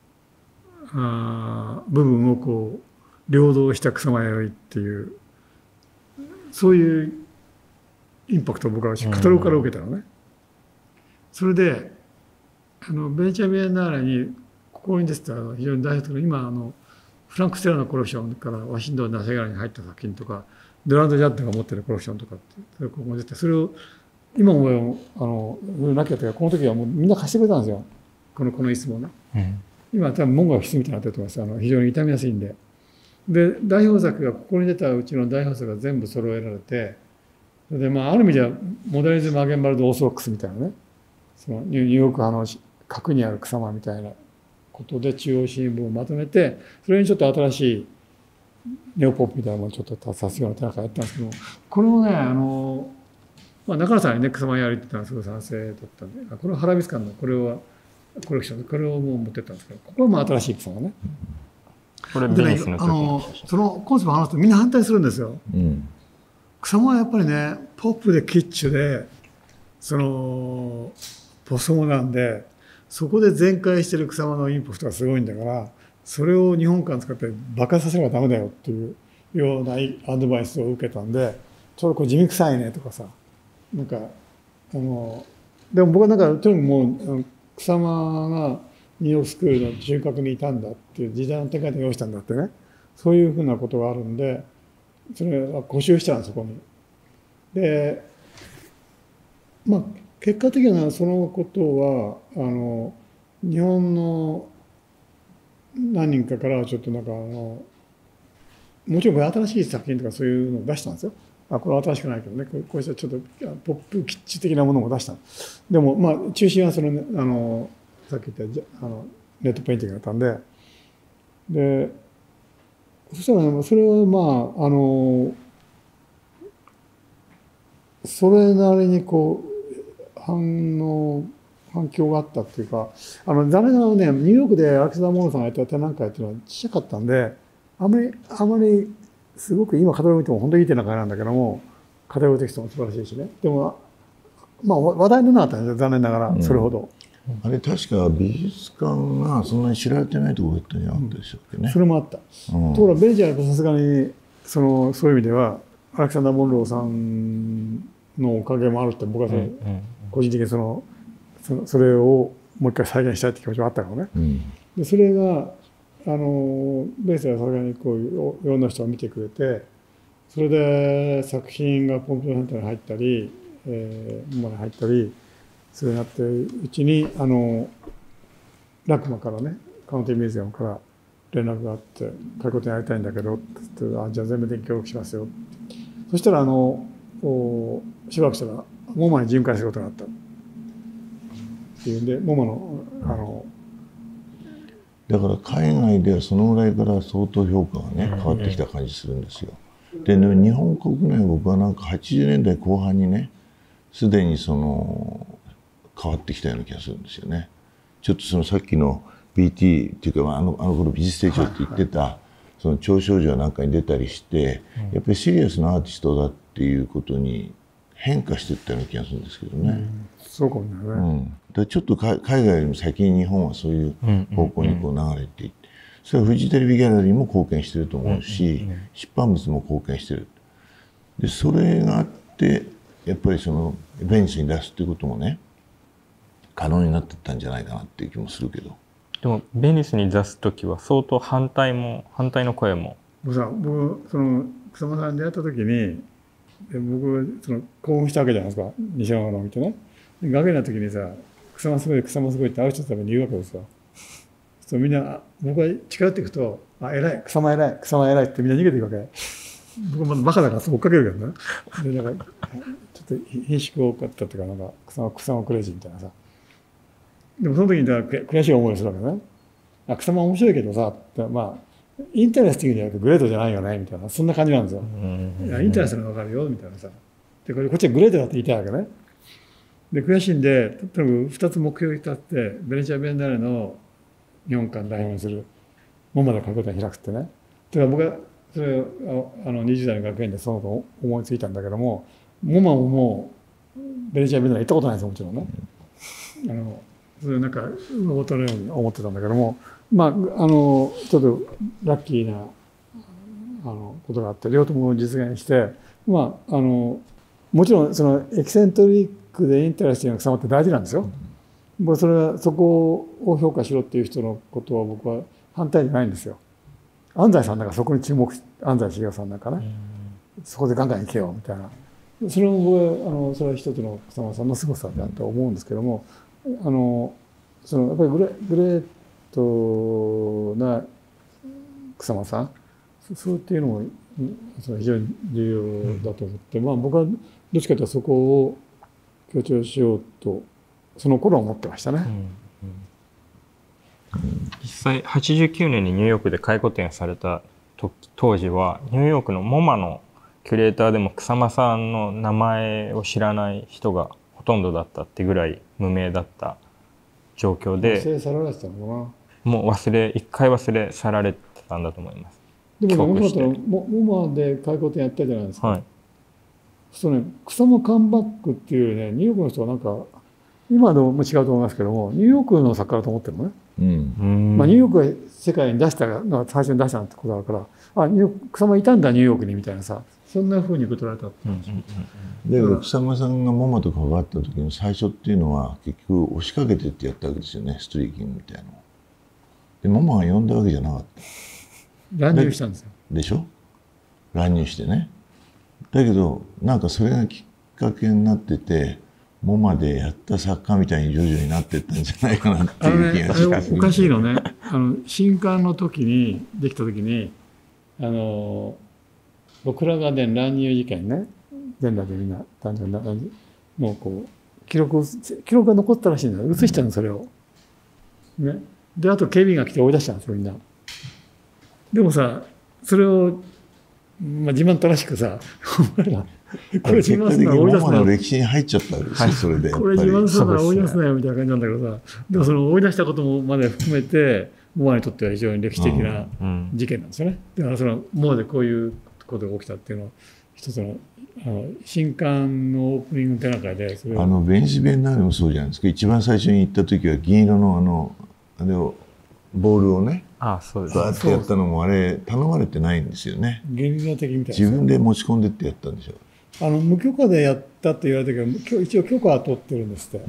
部分をこう領導した草間彌生っていう、そういうインパクトを僕はカタログから受けたのね。それでベネチア・ビエンナーレにここにですね非常に大事な今フランク・ステラのコレクションからワシントン・ナシャガラに入った作品とか、ドランド・ジャッドが持ってるコレクションとかってここに出て、それを今もなきゃというか、この時はもうみんな貸してくれたんですよ、この椅子もね。今多分門が室みたいになってると思います。非常に傷みやすいんで。で代表作がここに出たうちの代表作が全部揃えられて、それである意味ではモデルニズム・アゲンバルド・オーソドックスみたいなね、そのニューヨーク派の核にある草間みたいなことで中央新聞をまとめて、それにちょっと新しいネオポップみたいなものをちょっと足すような手中やったんですけども、これをね中野さんにね草間彌生って言ったのはすごい賛成だったんで、これは原美術館のこれはコレクションでこれをもう持ってったんですけど、ここは新しい草間ね。 これベニスの時の写真。 そのコンセプトを話すとみんな反対するんですよ。草間はやっぱりねポップでキッチュでポソモなんで、そこで全開してる草間のインパクトがすごいんだから、それを日本館使って爆発させればダメだよっていうようなアドバイスを受けたんで、ちょっとこれ地味臭いねとかさ、なんかでも僕はなんかとにかくもう草間がニューヨークスクールの中核にいたんだっていう時代の展開で用意したんだってね、そういうふうなことがあるんで、それは固執したんです、そこに。で結果的にはそのことは日本の何人かからはちょっとなんかもちろんこれ新しい作品とかそういうのを出したんですよ。これは新しくないけどね、こうしたちょっとポップキッチ的なものも出した。でも中心はそのさっき言ったネットペインティングだったんで、そしたらそれはそれなりにこう反響があったっていうか、残念ながらね、ニューヨークでアレクサンダー・モロさんがやった展覧会っていうのはちっちゃかったんで、あまりすごく今カタログ見ても本当にいい展覧会なんだけども、カタログテキストも素晴らしいしね。でも話題になかったんですよ、残念ながらそれほど。 あれ確か美術館がそんなに知られてないところだったんじゃなかったでしたっけね。 それもあった。ところがベネチアはさすがにそういう意味ではアレクサンダー・モンローさんのおかげもあるって僕は個人的にそれをもう一回再現したいって気持ちがあったからね。でそれがベースはさすがにこういろんな人が見てくれて、それで作品がポンピドゥセンターに入ったりモマに入ったりそれになってるうちにラクマからね、カウンティミュージアムから連絡があって「こういうことやりたいんだけど」って言って「じゃあ全部で協力しますよ」って。そしたらしばらくしたらモマに事務会することがあったっていうんで、モマのだから海外ではそのぐらいから相当評価がね変わってきた感じするんですよ。で日本国内僕はなんか80年代後半にねすでに変わってきたような気がするんですよね。ちょっとさっきの BT っていうかあの頃美術手帳って言ってたその長少女なんかに出たりして、やっぱりシリアスなアーティストだっていうことに変化していったような気がするんですけどね。 そうかもね。 だちょっと海外よりも先に日本はそういう方向にこう流れていって、それはフジテレビギャラリーも貢献してると思うし、出版物も貢献してる。でそれがあってやっぱりベニスに出すっていうこともね可能になっていったんじゃないかなっていう気もするけど。 でもベニスに出す時は相当反対の声も。 僕草間さんに出会った時に僕興奮したわけじゃないですか、西山のを見てね。学園の時にさ「草間すごい草間すごい」ってある人のために言うわけですよ。そうみんな僕が近寄っていくとあ、偉い、草間偉い、草間偉いってみんな逃げていくわけ。僕もバカだからそう追っかけるけどね。で、なんか、ちょっと貧縮多かったっていうか、なんか、草間クレイジーみたいなさ。でもその時に悔しい思いをするわけね。あ、草間面白いけどさ、まあ、インタレスティングじゃなくてグレートじゃないよね、みたいな、そんな感じなんですよ。いや、インタレスティングがわかるよ、みたいなさ。で、こっちはグレートだって言いたいわけね。で、悔しいんで、とにかく2つ目標に立って、ベネチア・ビエンナーレの日本館代表にする、モマの回顧展を開くってね。だから僕は、それを20代の学園でそのこと思いついたんだけども、モマももう、ベネチア・ビエンナーレ行ったことないですよ、もちろんね。そういうなんか、事のように思ってたんだけども、まあ、ちょっとラッキーな、ことがあって、両方とも実現して、まあ、もちろんそのエキセントリックでインタレスティングが収まって大事なんですよ。僕はそこを評価しろっていう人のことは僕は反対じゃないんですよ。安西さんなんかそこに注目し、安西茂雄さんなんかね、そこでガンガン行けよみたいな。それも僕はそれは一つの草間さんの凄さだと思うんですけども、やっぱりグレートな草間さん、そうっていうのも非常に重要だと思って、まあ僕はどっちかというとそこを強調しようとその頃は思ってましたね。 実際89年にニューヨークで回顧展された当時はニューヨークのモマのキュレーターでも草間さんの名前を知らない人がほとんどだったってぐらい無名だった状況で、 忘れ去られてたのかな。 もう一回忘れ去られてたんだと思います。 でも面白かったのモマで回顧展やったじゃないですか。 はい、 そうね、草間カンバックっていうね、ニューヨークの人はなんか今のも違うと思いますけども、ニューヨークの作家だと思ってるのね。まあ、ニューヨークが世界に出したの最初に出したってことだから、あ、草間いたんだニューヨークにみたいなさ、そんなふうに受け取られたって話。 だけど草間さんがモマと関わった時の最初っていうのは結局押しかけてってやったわけですよね、ストリーキングみたいなの。でモマが呼んだわけじゃなかった。 乱入したんですよ。 でしょ、乱入してね。だけどなんかそれがきっかけになってて、モマでやった作家みたいに徐々になっていったんじゃないかなっていう気がします。 おかしいのね。新刊の時にできた時に僕らがね乱入事件ね、現代でみんなもうこう記録が残ったらしいんだよ。写したのそれを。ね。であと警備員が来て追い出したんですよみんな。でもさそれを、まあ、自慢たらしくさお前らこれ自慢するなら追い出すなよ。 モマの歴史に入っちゃったわけですよ、それで。 これ自慢するなら追い出すなよみたいな感じなんだけどさ、でもその追い出したこともまで含めてモアにとっては非常に歴史的な事件なんですよね。だからそのモアでこういうことが起きたっていうのは一つの新刊のオープニング展覧会でそれをベニス・ビエンナーレもそうじゃないですか。一番最初に行った時は銀色のあれをボールをね、 そうです。 バーってやったのもあれ頼まれてないんですよね。 ゲリラ的みたいな。 自分で持ち込んでってやったんでしょ。 無許可でやったって言われたけど、一応許可は取ってるんですって。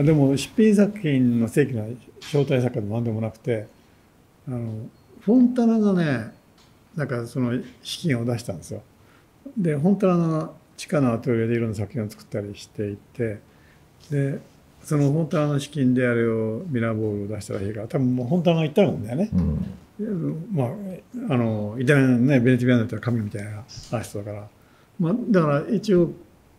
でも執筆作品の正規な招待作家でも何でもなくて、フォンタナがねなんかその資金を出したんですよ。でフォンタナの地下のアトリエでいろんな作品を作ったりしていて、でそのフォンタナの資金であれをミラーボールを出したらいいから、多分もうフォンタナが言ったんだよね。まあイタリアのねベネチアの人は神みたいなアーティストだから。まあ、だから一応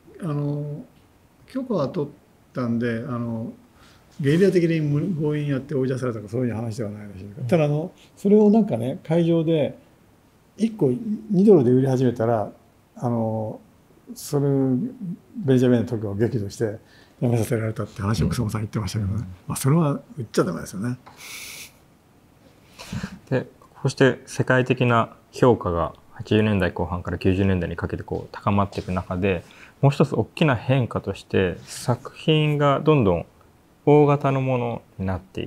許可は取ったんでゲリラ的に強引やって追い出されたとかそういう話ではないらしい。ただそれをなんかね会場で1個2ドルで売り始めたらそれベンジャミンの時を激怒してやめさせられたって話を草間さん言ってましたけどね、まあ、それは言っちゃダメですよね。 でこうして世界的な評価が80年代後半から90年代にかけてこう高まっていく中で、もう一つ大きな変化として作品がどんどん大型のものになっていって、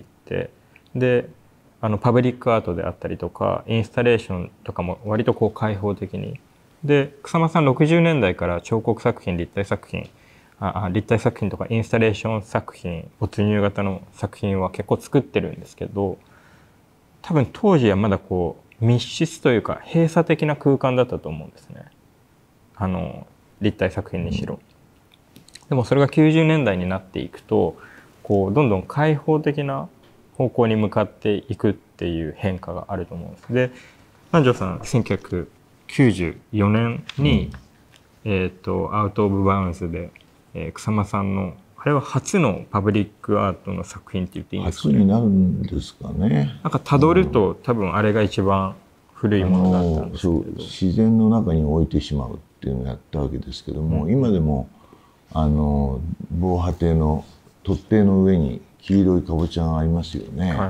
でパブリックアートであったりとかインスタレーションとかも割とこう開放的に、で草間さん60年代から彫刻作品、立体作品とかインスタレーション作品、没入型の作品は結構作ってるんですけど、多分当時はまだこう密室というか閉鎖的な空間だったと思うんですね。立体作品にしろ。でもそれが90年代になっていくとこうどんどん開放的な方向に向かっていくっっていう変化があると思うんです。で南條さん1994年に、アウト・オブ・バウンズで、草間さんのあれは初のパブリックアートの作品って言っていいんですかね。 初になるんですかね。 なんかたどると、多分あれが一番古いものだったんですけど、 自然の中に置いてしまうっていうのをやったわけですけども、今でも防波堤の突堤の上に黄色いかぼちゃがありますよね。はい、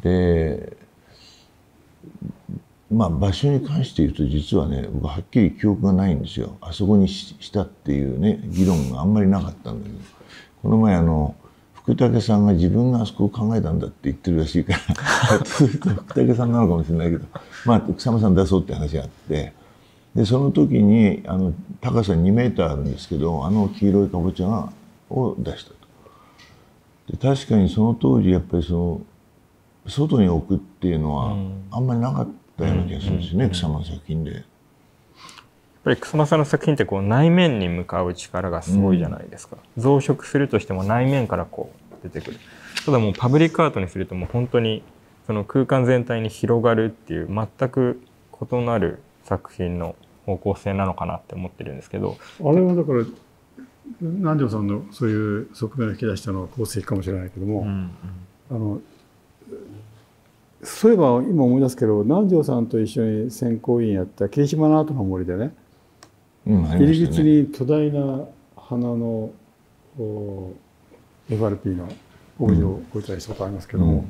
で場所に関して言うと実はね、僕はっきり記憶がないんですよ。あそこにしたっていうね議論があんまりなかったんだけど、この前福武さんが自分があそこを考えたんだって言ってるらしいから福武さんなのかもしれないけど、草間さん出そうって話があって、でその時に高さ2メーターあるんですけど、黄色いかぼちゃを出したと。で確かにその当時やっぱり外に置くっていうのはあんまりなかったような気がするんですよね、草間の作品で。やっぱり草間さんの作品って内面に向かう力がすごいじゃないですか。増殖するとしても内面から出てくる。ただもうパブリックアートにするともう本当にその空間全体に広がるっていう全く異なる作品の方向性なのかなって思ってるんですけど、 あれはだから南條さんのそういう側面を引き出したのは功績かもしれないけども、そういえば今思い出すけど、南條さんと一緒に選考委員やった霧島のアートの森でね、入り口に巨大な花のFRP のオブジェを置いたりしたことありますけども、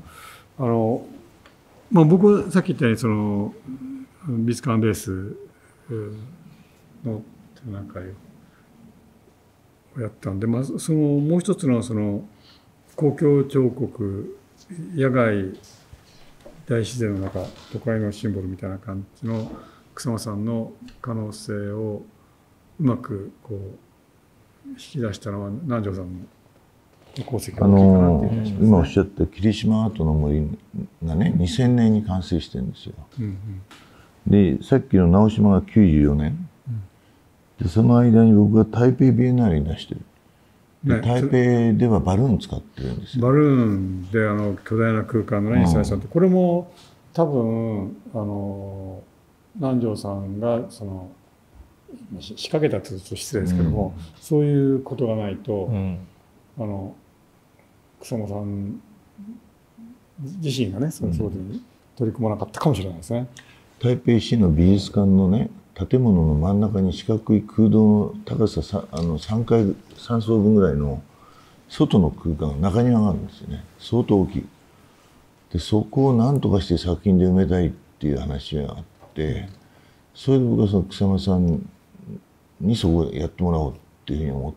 僕はさっき言ったように美術館ベースの展覧会をやったんで、もう一つの公共彫刻、野外大自然の中、都会のシンボルみたいな感じの草間さんの可能性をうまく引き出したのは南條さんの功績が大きいかなっていう気がしますね。 今おっしゃった霧島アートの森がね、2000年に完成してるんですよ。でさっきの直島が94年、でその間に僕が台北ビエンナーレに出してる。台北ではバルーン使ってるんですよ。 バルーンで巨大な空間のインスタレーションって、これも多分南條さんが仕掛けたというと失礼ですけども、そういうことがないと、草間さん自身がねそういうことに取り組まなかったかもしれないですね。 台北市の美術館のね建物の真ん中に四角い空洞の高さ3層分ぐらいの外の空間、中庭があるんですよね。相当大きい。でそこを何とかして作品で埋めたいっていう話があって、それで僕は草間さんにそこをやってもらおうっていうふうに思って、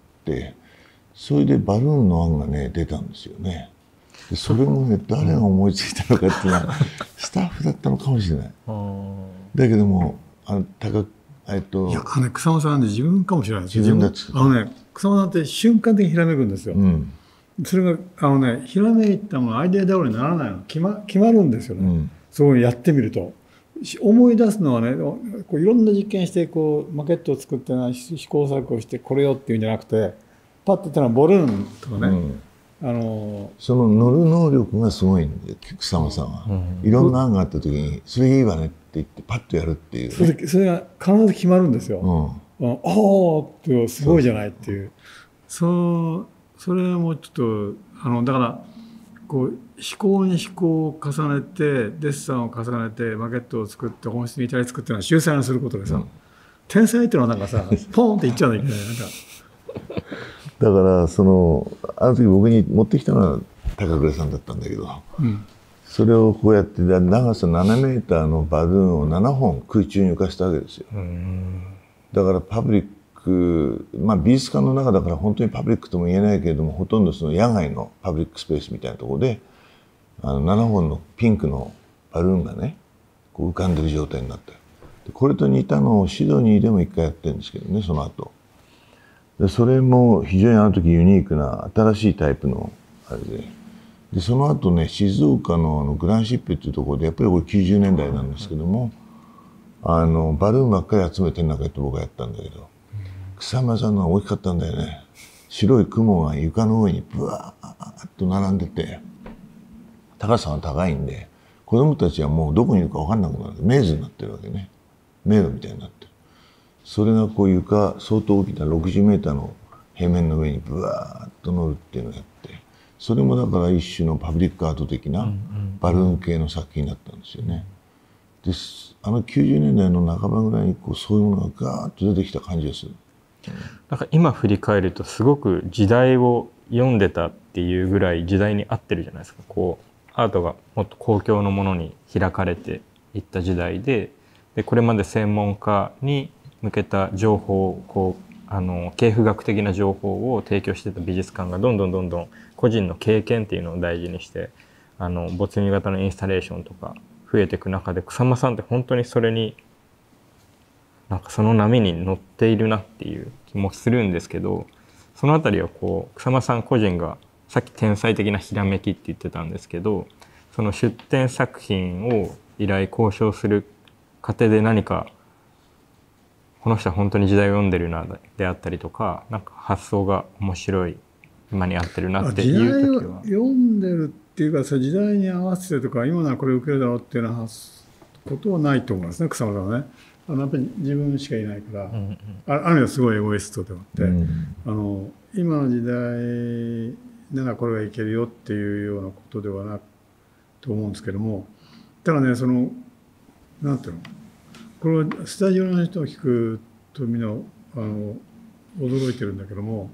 それでバルーンの案がね出たんですよね。でそれもね誰が思いついたのかっていうのはスタッフだったのかもしれない。だけどもいや草間さんで自分かもしれないです。 自分だって草間さんって瞬間的にひらめくんですよ。それがひらめいたものアイデア通りにならないの決まるんですよね。そうやってみると思い出すのはね、いろんな実験してマケットを作って試行錯誤してこれよっていうんじゃなくて、パッと言ったのはボルーンとかね、 その乗る能力がすごいんで草間さんは、いろんな案があった時に「それいいわね」って言ってパッとやるっていう、ね、 それが必ず決まるんですよ。ああってすごいじゃないっていう、それもちょっとだから思考に思考を重ねてデッサンを重ねてマケットを作って本質に至り作っていうのは秀才にすることでさ、天才っていうのはなんかさポンっていっちゃうんだけどね。 だからあの時僕に持ってきたのは高倉さんだったんだけど、それをこうやって長さ7メーターのバルーンを7本空中に浮かせたわけですよ。だからパブリック、美術館の中だから本当にパブリックとも言えないけれども、ほとんどその野外のパブリックスペースみたいなところで7本のピンクのバルーンがね浮かんでる状態になった。これと似たのをシドニーでも一回やってるんですけどね、その後。でそれも非常にあの時ユニークな新しいタイプのあれで、その後ね静岡のグランシップっていうところでやっぱりこれ90年代なんですけども、バルーンばっかり集めてる中で僕がやったんだけど、草間さんのが大きかったんだよね。白い雲が床の上にブワーッと並んでて、高さが高いんで、 子供たちはもうどこにいるか分かんなくなる、メイズになってるわけね。迷路みたいになってる。それがこう床相当大きな60メーターの平面の上にブワーッと乗るっていうのをやって、それもだから一種のパブリックアート的なバルーン系の作品だったんですよね。で90年代の半ばぐらいにこうそういうものがガーッと出てきた感じがする。 なんか今振り返るとすごく時代を読んでたっていうぐらい時代に合ってるじゃないですか。こうアートがもっと公共のものに開かれていった時代で、これまで専門家に向けた情報、系譜学的な情報を提供してた美術館がどんどん個人の経験っていうのを大事にして没入型のインスタレーションとか増えていく中で、草間さんって本当にそれになんかその波に乗っているなっていう気もするんですけど、そのあたりはこう草間さん個人がさっき天才的なひらめきって言ってたんですけど、その出展作品を依頼交渉する過程で何かこの人は本当に時代を読んでるなであったりとか、なんか発想が面白い、今に合ってるなっていう時は。 時代を読んでるっていうか、それ時代に合わせてとか今ならこれ受けるだろうっていうようなことはないと思うんですね、草間さんはね。やっぱり自分しかいないから、ある意味はすごいエゴイストでもあって、今の時代ならこれはいけるよっていうようなことではなと思うんですけども、ただね、なんていうの、これはスタジオの人を聞くとみんな驚いてるんだけども、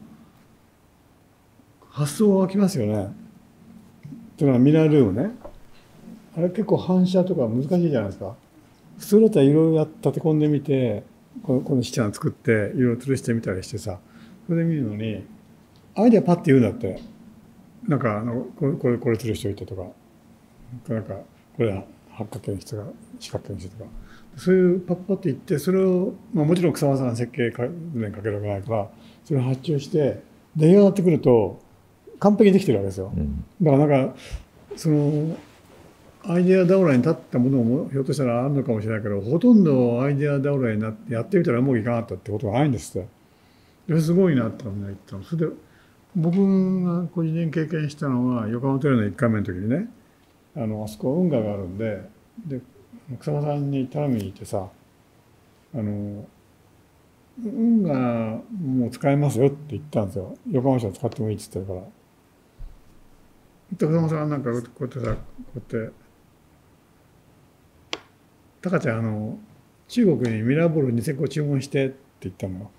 発想が湧きますよね。というのはミラールームね、あれ結構反射とか難しいじゃないですか。普通だったらいろいろ立て込んでみて、この七段作っていろいろ吊るしてみたりしてさ、それで見るのにアイデアパッて言うんだって、なんかこれ吊るしておいてとか、なんかこれは八角形にしてとか四角形にしてとか、そういうパッパッて言って、それを、もちろん草間さん設計図面かけるわけないから、それを発注して出来上がってくると完璧にできてるわけですよ。だからなんかアイデア倒れに立ったものもひょっとしたらあるのかもしれないけど、ほとんどアイデア倒れになってやってみたらうまくいかなかったってことがないんですって。すごいなってみんな言ったの。それで僕が個人的に経験したのは横浜トレーの1回目の時にね、あそこ運河があるんで、草間さんに頼みに行ってさ、運河もう使えますよって言ったんですよ。横浜市は使ってもいいって言ってるから。草間さんはなんかこうやってさ、こうやってタカちゃん中国にミラーボール2000個注文してって言ったのよ。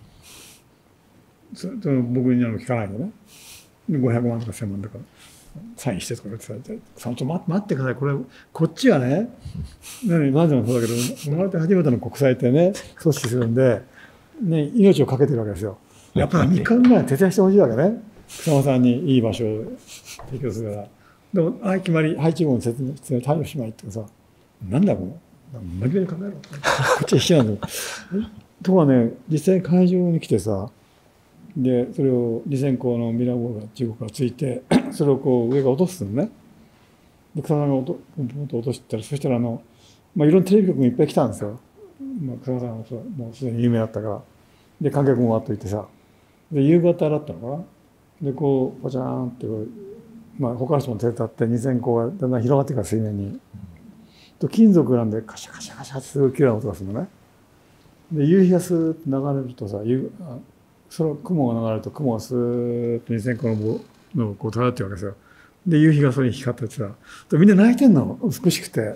僕に聞かないのね。500万とか1000万とかサインしてとか言ってさ、ちょっと待ってください、こっちはね、何でもそうだけど、生まれて初めての国際ってね、組織するんで、ね、命を懸けてるわけですよ。やっぱり3日ぐらい徹夜してほしいわけね。草間さんにいい場所を提供するから。でも、決まり、中国の説明、対応しまいってさ、なんだこの。真面目に考えろ。こっちは必死なんだよ。ところがね、実際会場に来てさ、で、それを2000個のミラーボールが中国からついて、それをこう上が落とすのね。で、草間が落としてたら、そしたらいろんなテレビ局もいっぱい来たんですよ。草間さんはもうすでに有名だったから。で、観客もわっといてさ。で、夕方だったのかな。で、こう、パチャーンって他の人も手伝って2000個がだんだん広がってから水面に。金属なんでカシャカシャカシャってすごい綺麗な音がするのね。で、夕日がスーッと流れるとさ、その雲が流れると雲がスーッと2000個のこう漂ってるわけですよ。で、夕日がそれに光ってさ、みんな泣いてんの、美しくて。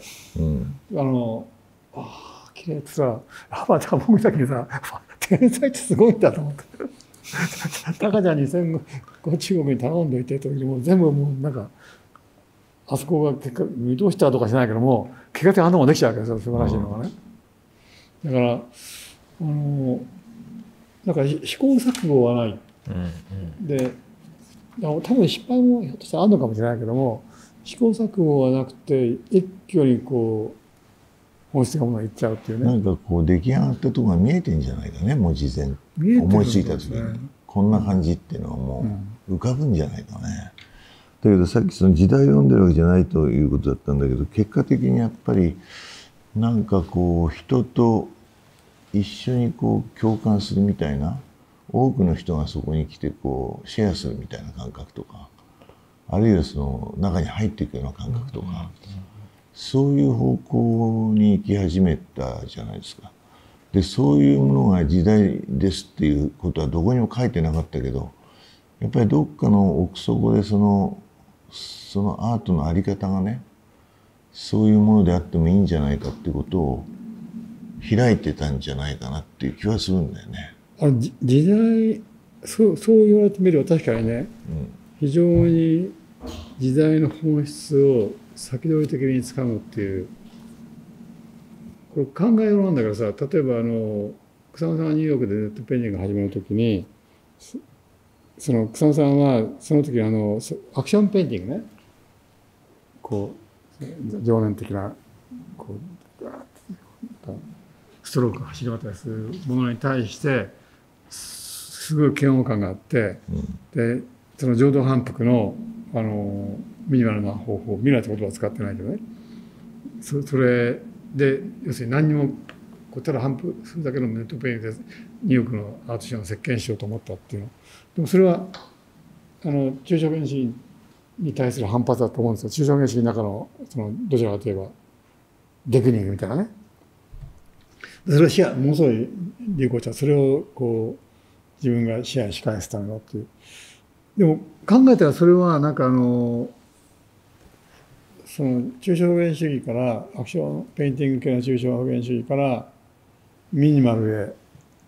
綺麗ってさ、やっぱ僕だけさ、天才ってすごいんだと思って。タカちゃん2000個中国に頼んでおいてと時にもう全部もうなんか、あそこが結果見通したとかしないけども、結果的にあんなもんできちゃうわけですよ、素晴らしいのがね。だからなんか試行錯誤はない。で、多分失敗もひょっとしたらあるのかもしれないけども、試行錯誤はなくて一挙にこう本質のものがいっちゃうっていうね。 なんかこう出来上がったとこが見えてんじゃないかね、もう事前思いついた時にこんな感じっていうのはもう浮かぶんじゃないかね。だけどさっきその時代を読んでるわけじゃないということだったんだけど、結果的にやっぱりなんかこう人と一緒にこう共感するみたいな、多くの人がそこに来てこうシェアするみたいな感覚とか、あるいはその中に入っていくような感覚とか、 そういう方向に行き始めたじゃないですか。でそういうものが時代ですっていうことはどこにも書いてなかったけど、やっぱりどっかの奥底でそのアートの在り方がね、そういうものであってもいいんじゃないかっていうことを開いてたんじゃないかなっていう気はするんだよね。 時代、そう言われてみれば確かにね、非常に時代の本質を先取り的につかむっていう、これ考えようなんだからさ、例えば草間さんがニューヨークでネットペインティングが始まるときに、その草間さんはその時アクションペインティングね、こう情念的なこうストロークが走り渡りするものに対してすごい嫌悪感があって、でその浄土反復のミニマルな方法、ミラーって言葉は使ってないけどね、それで要するに何にもただ反復するだけのネットペインでニューヨークのアートシーンを席巻しようと思ったっていうの。でもそれは抽象原子に対する反発だと思うんですよ。抽象原子の中のどちらかといえばデクニングみたいなね。それはものすごい流行した。それをこう自分が視野に仕返すためのっていう。でも考えたらそれはなんかその抽象表現主義からアクションペインティング系の抽象表現主義からミニマルへ、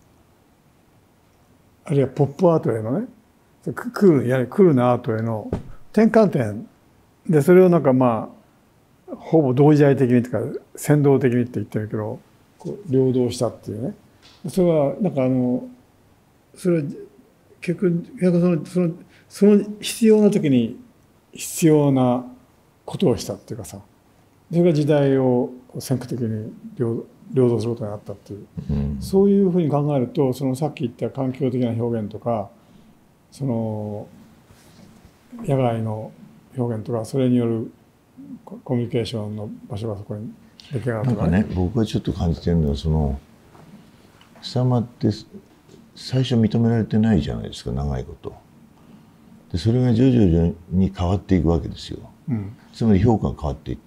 あるいはポップアートへのね、クールなアートへの転換点で、それをなんかほぼ同時代的にとか先導的にって言ってるけど、こう両動したっていうね。それはなんかそれは結局その必要な時に必要なことをしたっていうかさ、それが時代を先駆的に両動することになったっていう、そういうふうに考えると、さっき言った環境的な表現とか野外の表現とか、それによるコミュニケーションの場所がそこに出来上がるとかね。 なんかね、僕がちょっと感じてるのは草間って最初認められてないじゃないですか、長いこと。でそれが徐々に変わっていくわけですよ。つまり評価が変わっていった。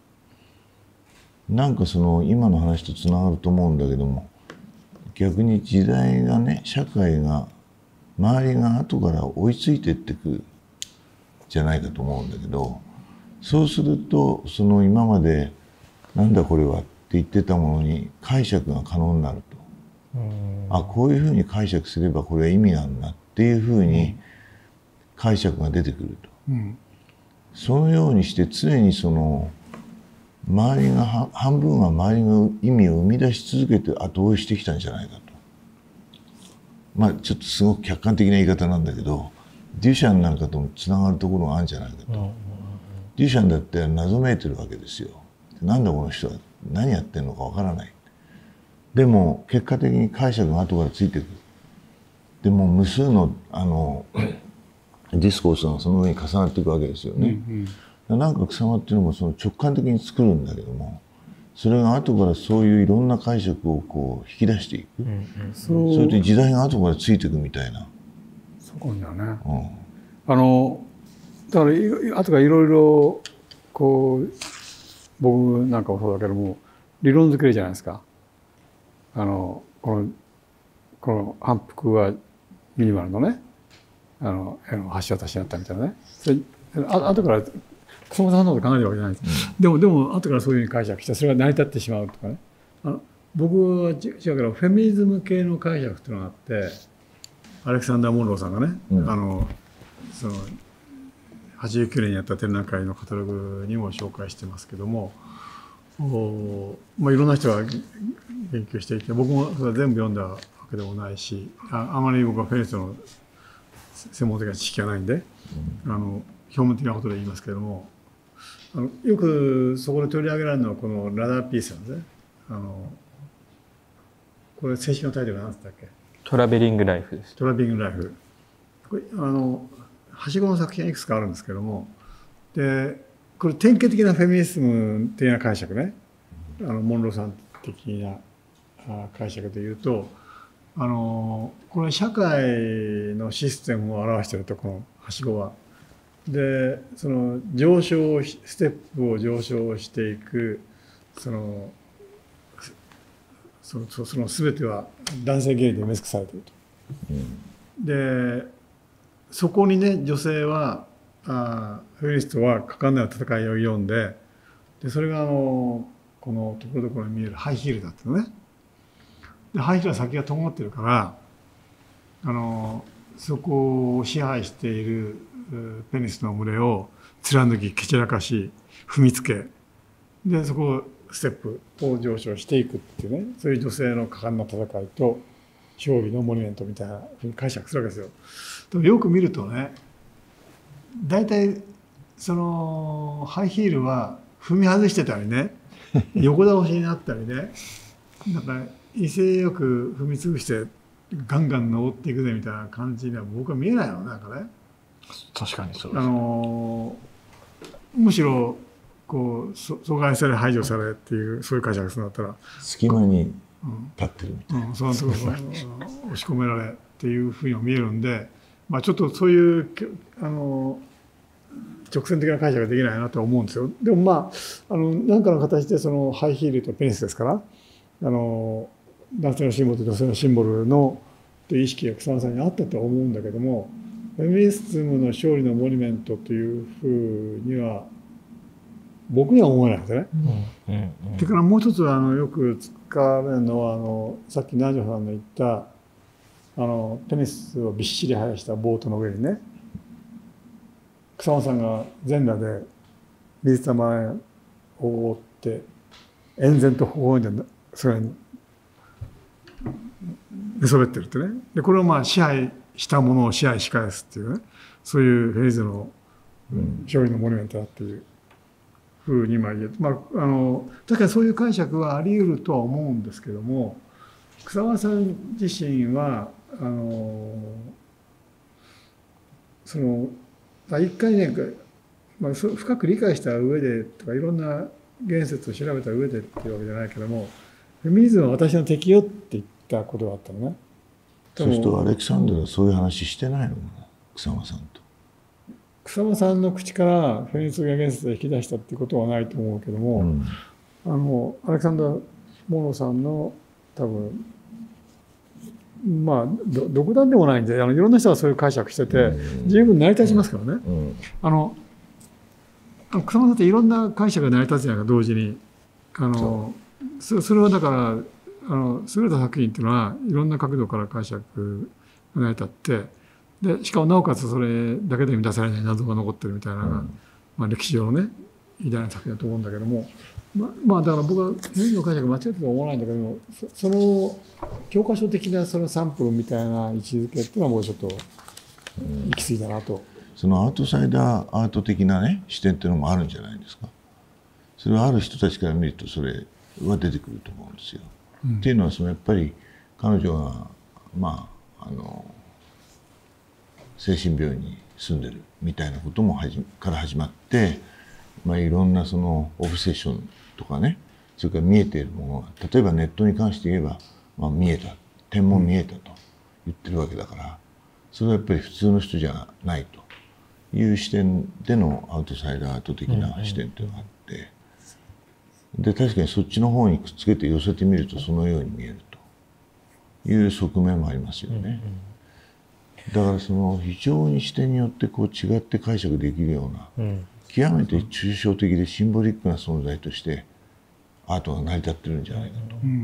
なんか今の話とつながると思うんだけども、逆に時代がね、社会が周りが後から追いついてってくじゃないかと思うんだけど、そうすると今までなんだこれはって言ってたものに解釈が可能になると、こういうふうに解釈すればこれは意味なんだっていうふうに解釈が出てくると、そのようにして常に周りが半分は周りの意味を生み出し続けて後追いしてきたんじゃないかと。ちょっとすごく客観的な言い方なんだけど、デュシャンなんかともつながるところがあるんじゃないかと。デュシャンだって謎めいてるわけですよ。なんだこの人は何やってるのかわからない。でも結果的に解釈が後からついてくる。でも無数のディスコースがその上に重なっていくわけですよね。なんか草間っていうのも直感的に作るんだけども、それが後からそういういろんな解釈をこう引き出していく、それで時代が後からついていくみたいな。 そこにはね、だから後からいろいろこう僕なんかもそうだけども理論作りじゃないですか。この反復はミニマルのね橋渡しになったみたいなね。それ後から草間さんのこと考えてるわけじゃないです。でも後からそういうふうに解釈してそれが成り立ってしまうとかね。僕は違うけどフェミニズム系の解釈っていうのがあって、アレクサンダー・モンローさんがね、89年にやった展覧会のカタログにも紹介してますけども、いろんな人が研究していて、僕もそれは全部読んだわけでもないし、あまり僕はフェミニストの専門的な知識がないんで、表面的なことで言いますけれども、よくそこで取り上げられるのはこのラダーピースなんですね。これ正式なタイトルは何だったっけ？ トラベリングライフです。 トラベリングライフ。これはしごの作品いくつかあるんですけども、でこれ典型的なフェミニズム的な解釈ね、モンローさん的な解釈でいうと、これ社会のシステムを表していると、このはしごはでその上昇ステップを上昇していくその全ては男性ゲイで埋め尽くされていると。でそこにね女性はフェミニストは果敢なる戦いを挑んで、それがこのところどころに見えるハイヒールだったのね。でハイヒールは先が尖ってるからそこを支配しているペニスの群れを貫き蹴散らかし踏みつけでそこをステップを上昇していくっていうね、そういう女性の果敢な戦いと勝利のモニュメントみたいなふうに解釈するわけですよ。でもよく見るとね、大体そのハイヒールは踏み外してたりね横倒しになったりね、なんか威勢よく踏み潰してガンガン登っていくぜみたいな感じには僕は見えないのなんかね。 確かにそうです、 むしろこう阻害され排除されっていうそういう解釈するんだったら隙間に立ってるみたいな、 そのところ押し込められっていうふうにも見えるんで、ちょっとそういう直線的な解釈ができないなと思うんですよ。でも何かの形でそのハイヒールとペニスですから男性のシンボルと女性のシンボルのという意識が草間さんにあったとは思うんだけども、フェミニズムの勝利のモニュメントというふうには僕には思えないんですよね。それからもう一つはよく使われるのはさっき南條さんの言ったテニスをびっしり生やしたボートの上にね草間さんが全裸で水玉を覆って延然と微笑んでそれに寝そべってるってね。でこれを支配したものを支配し返すっていうね、そういうフェイズの勝利のモニュメントだっていうふうに言えて、確かにそういう解釈はあり得るとは思うんですけども、草間さん自身は一回ね、深く理解した上でとかいろんな言説を調べた上でっていうわけじゃないけども、フェミニズムは私の敵よって言ったことがあったのね。 そうするとアレキサンドルはそういう話してないのかな、草間さんと。 草間さんの口からフェミニズムが言説を引き出したっていうことはないと思うけども、アレキサンダー・モノさんの多分独断でもないんでいろんな人がそういう解釈してて十分成り立ちますからね。草間さんっていろんな解釈が成り立つじゃないか同時に。それはだから優れた作品っていうのはいろんな角度から解釈が成り立ってでしかもなおかつそれだけで満たされない謎が残ってるみたいな、歴史上のね偉大な作品だと思うんだけども、だから僕は全の解釈間違ってとは思わないんだけども、その教科書的なそのサンプルみたいな位置づけっていうのはもうちょっと行き過ぎだなと。 そのアウトサイダーアート的なね視点っていうのもあるんじゃないですか。それはある人たちから見るとそれは出てくると思うんですよ。っていうのはやっぱり彼女が精神病院に住んでるみたいなこともから始まって、いろんなそのオブセッションとかね、それから見えているものが例えばネットに関して言えば、見えた天文見えたと言ってるわけだから、それはやっぱり普通の人じゃないという視点でのアウトサイダーアート的な視点というのがあって、で確かにそっちの方にくっつけて寄せてみるとそのように見えるという側面もありますよね。だからその非常に視点によって違って解釈できるような、極めて抽象的でシンボリックな存在としてアートが成り立ってるんじゃないか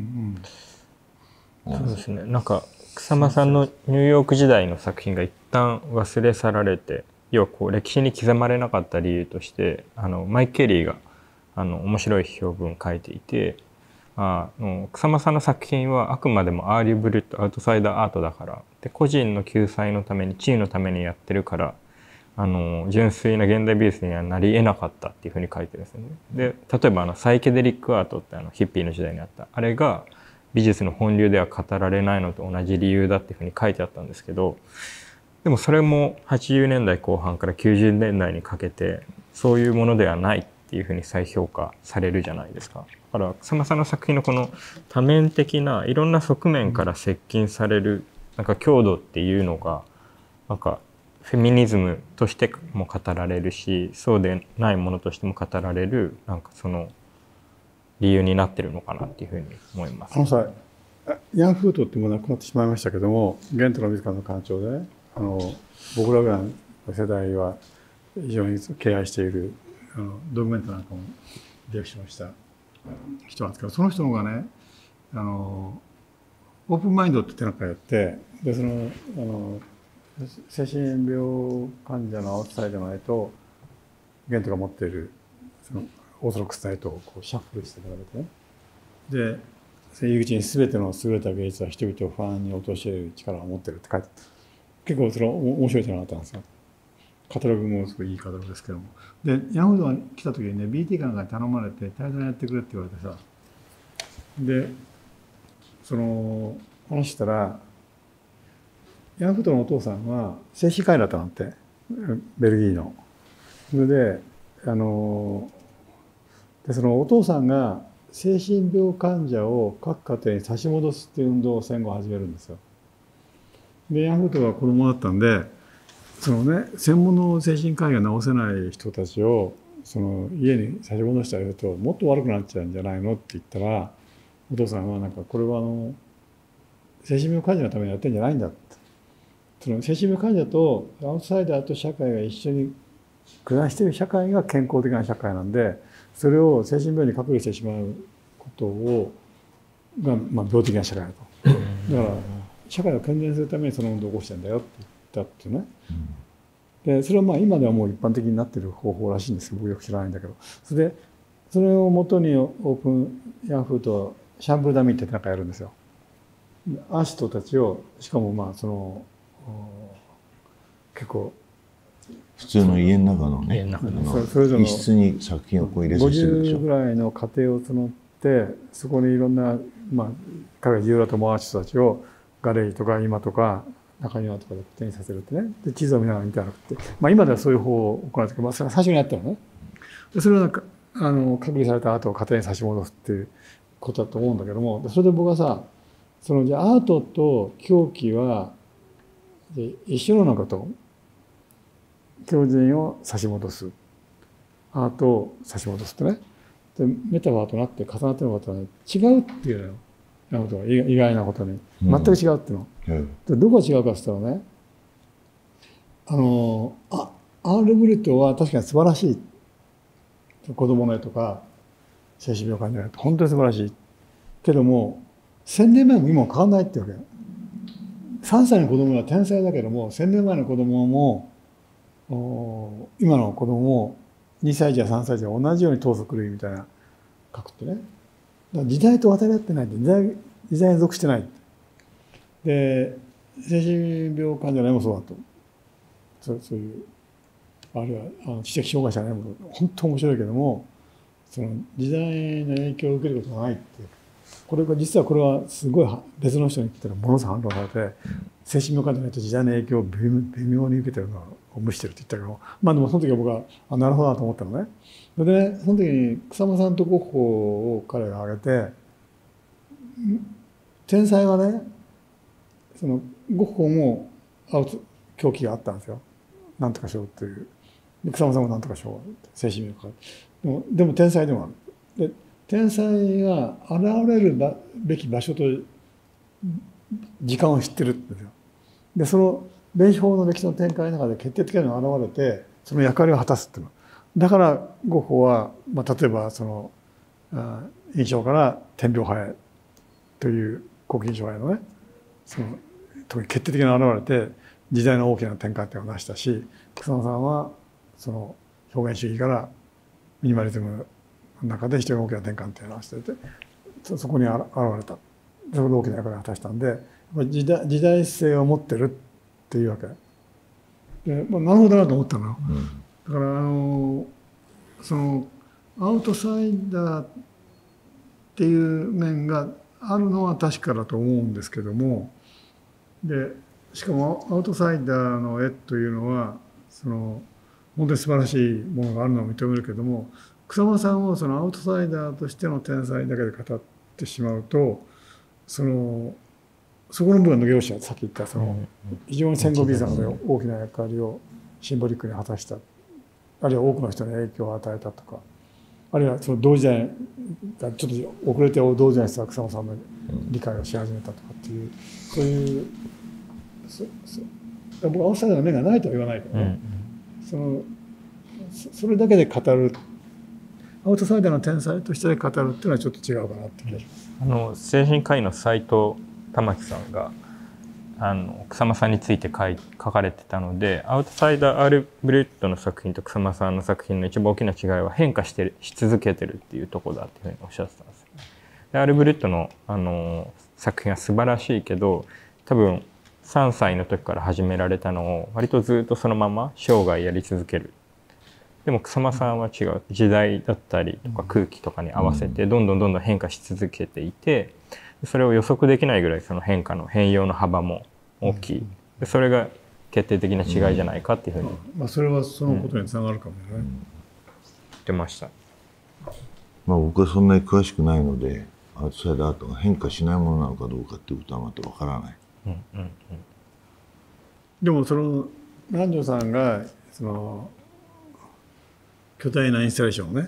と。そうですね。なんか草間さんのニューヨーク時代の作品が一旦忘れ去られて、要は歴史に刻まれなかった理由としてマイケリーが面白い評文を書いていて、草間さんの作品はあくまでもアーリーブリッドアウトサイダーアートだからで、個人の救済のために地位のためにやってるから純粋な現代美術にはなり得なかったっていうふうに書いてるんですよね。で例えばサイケデリックアートってヒッピーの時代にあったあれが美術の本流では語られないのと同じ理由だっていうふうに書いてあったんですけど、でもそれも80年代後半から90年代にかけてそういうものではないっていうふうに再評価されるじゃないですか。だから草間さんの作品のこの多面的ないろんな側面から接近されるなんか強度っていうのがなんかフェミニズムとしても語られるし、そうでないものとしても語られる、なんかその理由になってるのかなっていうふうに思います。 さ、ヤン・フートってもう亡くなってしまいましたけども、ゲントの自らの館長でね、僕らぐらいの世代は非常に敬愛しているドキュメントなんかもディレクションした人なんですけど、その人の方がね、オープンマインドって言ってなんかやって、で精神病患者のアウトサイドの絵とゲントが持っているそのオーソドックスな絵とをこうシャッフルして比べてね、で入り口に全ての優れた芸術は人々を不安に陥れる力を持っているって書いてあって、結構それは面白い点があったんですよ。カタログもすごいいいカタログですけども、でヤンフードが来た時にね BT かなんかに頼まれて対談やってくれって言われてさ、でその話したら、ヤンフードのお父さんは精神科医だったなんて、ベルギーの。それでそのお父さんが精神病患者を各家庭に差し戻すっていう運動を戦後始めるんですよ。でヤンフードは子供だったんで、そのね専門の精神科医が治せない人たちをその家に差し戻してあげるともっと悪くなっちゃうんじゃないのって言ったら、お父さんはなんかこれは精神病患者のためにやってるんじゃないんだって。その精神病患者とアウトサイダーと社会が一緒に暮らしている社会が健康的な社会なんで、それを精神病に隔離してしまうことが、病的な社会だと。だから社会を健全するためにその運動を起こしてんだよって言ったっていうね。でそれは今ではもう一般的になっている方法らしいんですけど、僕よく知らないんだけど、それをもとにオープンヤンフーとシャンブルダミーってなんかやるんですよ。アーティストたちを、しかも結構普通の家の中のね、一室に作品をこう入れさせてるでしょ。 50ぐらいの家庭を募って、そこにいろんな彼が重要だと思うアーティストたちをガレージとか今とか中庭とかで手にさせるってね。で地図を見ながら見てなくて、今ではそういう方を行って、それは最初にやったのね。でそれは隔離された後を家庭に差し戻すっていうことだと思うんだけども、それで僕はさ、じゃあアートと狂気は一緒なのかと。狂人を差し戻す、アートを差し戻すってね。でメタファーとなって重なってることは、ね、違うっていうのよ。なるほど、意外なことに全く違うっていうの。でどこが違うかって言ったらね、アール・ブリュトは確かに素晴らしい。子供の絵とか精神病患者の絵って本当に素晴らしいけども、1000年前も今も変わんないってわけよ。3歳の子供は天才だけども、1000年前の子供も今の子供も2歳児や3歳児は同じように等速類みたいな書くってね。だから時代と渡り合ってないって、時代に属してない。で精神病患者の絵もそうだと。そういうあるいは知的障害者の絵も本当面白いけども、その時代の影響を受けることがないって。実はこれはすごい別の人に言ったらものすごい反論されて、精神病患者の絵と時代の影響を微妙に受けてるのを無視してるって言ったけど、でもその時は僕はなるほどなと思ったのね。それでその時に草間さんとゴッホを彼が挙げて、天才はね、ゴッホも狂気があったんですよ。なんとか賞っていう。草間さんもなんとか賞、精神病患者。でも天才でもある。で天才が現れるべき場所と時間を知ってるんですよ。でその弁証法の歴史の展開の中で決定的なのが現れて、その役割を果たすっていうの。だからゴッホは、例えば印象から天描派へという国印象派へのね、特に決定的な現れて時代の大きな転換点を出したし、草間さんは表現主義からミニマリズムの中で非常に大きな転換点を出していて、そこに現れた。それで大きな役割を果たしたんで、時代性を持ってるっていうわけで、なるほどなと思ったのよ。だからアウトサイダーっていう面があるのは確かだと思うんですけども、でしかもアウトサイダーの絵というのは本当に素晴らしいものがあるのを認めるけども、草間さんをアウトサイダーとしての天才だけで語ってしまうと、そそこの部分の業者、さっき言ったその非常に戦後美術の大きな役割をシンボリックに果たした、あるいは多くの人に影響を与えたとか、あるいはその同時代がちょっと遅れて同時代にした草間さんの理解をし始めたとかっていう、そういう僕はアウトサイダーの目がないとは言わないけどね、それだけで語る、アウトサイダーの天才として語るっていうのはちょっと違うかなって気がします。 精神科医の斉藤玉樹さんが草間さんについて書かれてたので、アウトサイダー・アルブレットの作品と草間さんの作品の一番大きな違いは変化し続けてるっていうところだっていうふうにおっしゃってたんですよね。でアルブレットの、作品は素晴らしいけど、多分3歳の時から始められたのを割とずっとそのまま生涯やり続ける。でも草間さんは違う、時代だったりとか空気とかに合わせてどんどん変化し続けていて、それを予測できないぐらいその変容の幅も大きい。でそれが決定的な違いじゃないかっていうふうに、 それはそのことにつながるかもね、言ってました。 僕はそんなに詳しくないので、アウトサイダーアートが変化しないものなのかどうかっていうことはまたわからない。 でもその南條さんがその巨大なインスタレーションをね、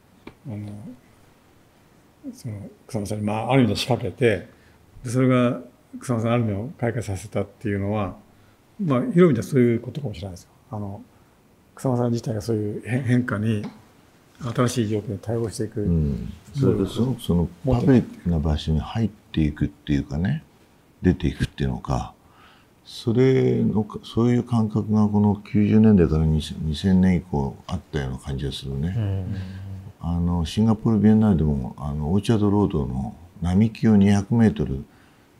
その草間さんにある意味で仕掛けて、それが草間さんある意味を開花させたっていうのは、広い意味ではそういうことかもしれないですよ。草間さん自体がそういう変化に新しい状況に対応していく、 それですごくそのパブリックな場所に入っていくっていうかね、出ていくっていうのか、そういう感覚がこの90年代から2000年以降あったような感じがするね。シンガポールビエンナーレでもオーチャードロードの並木を200メートル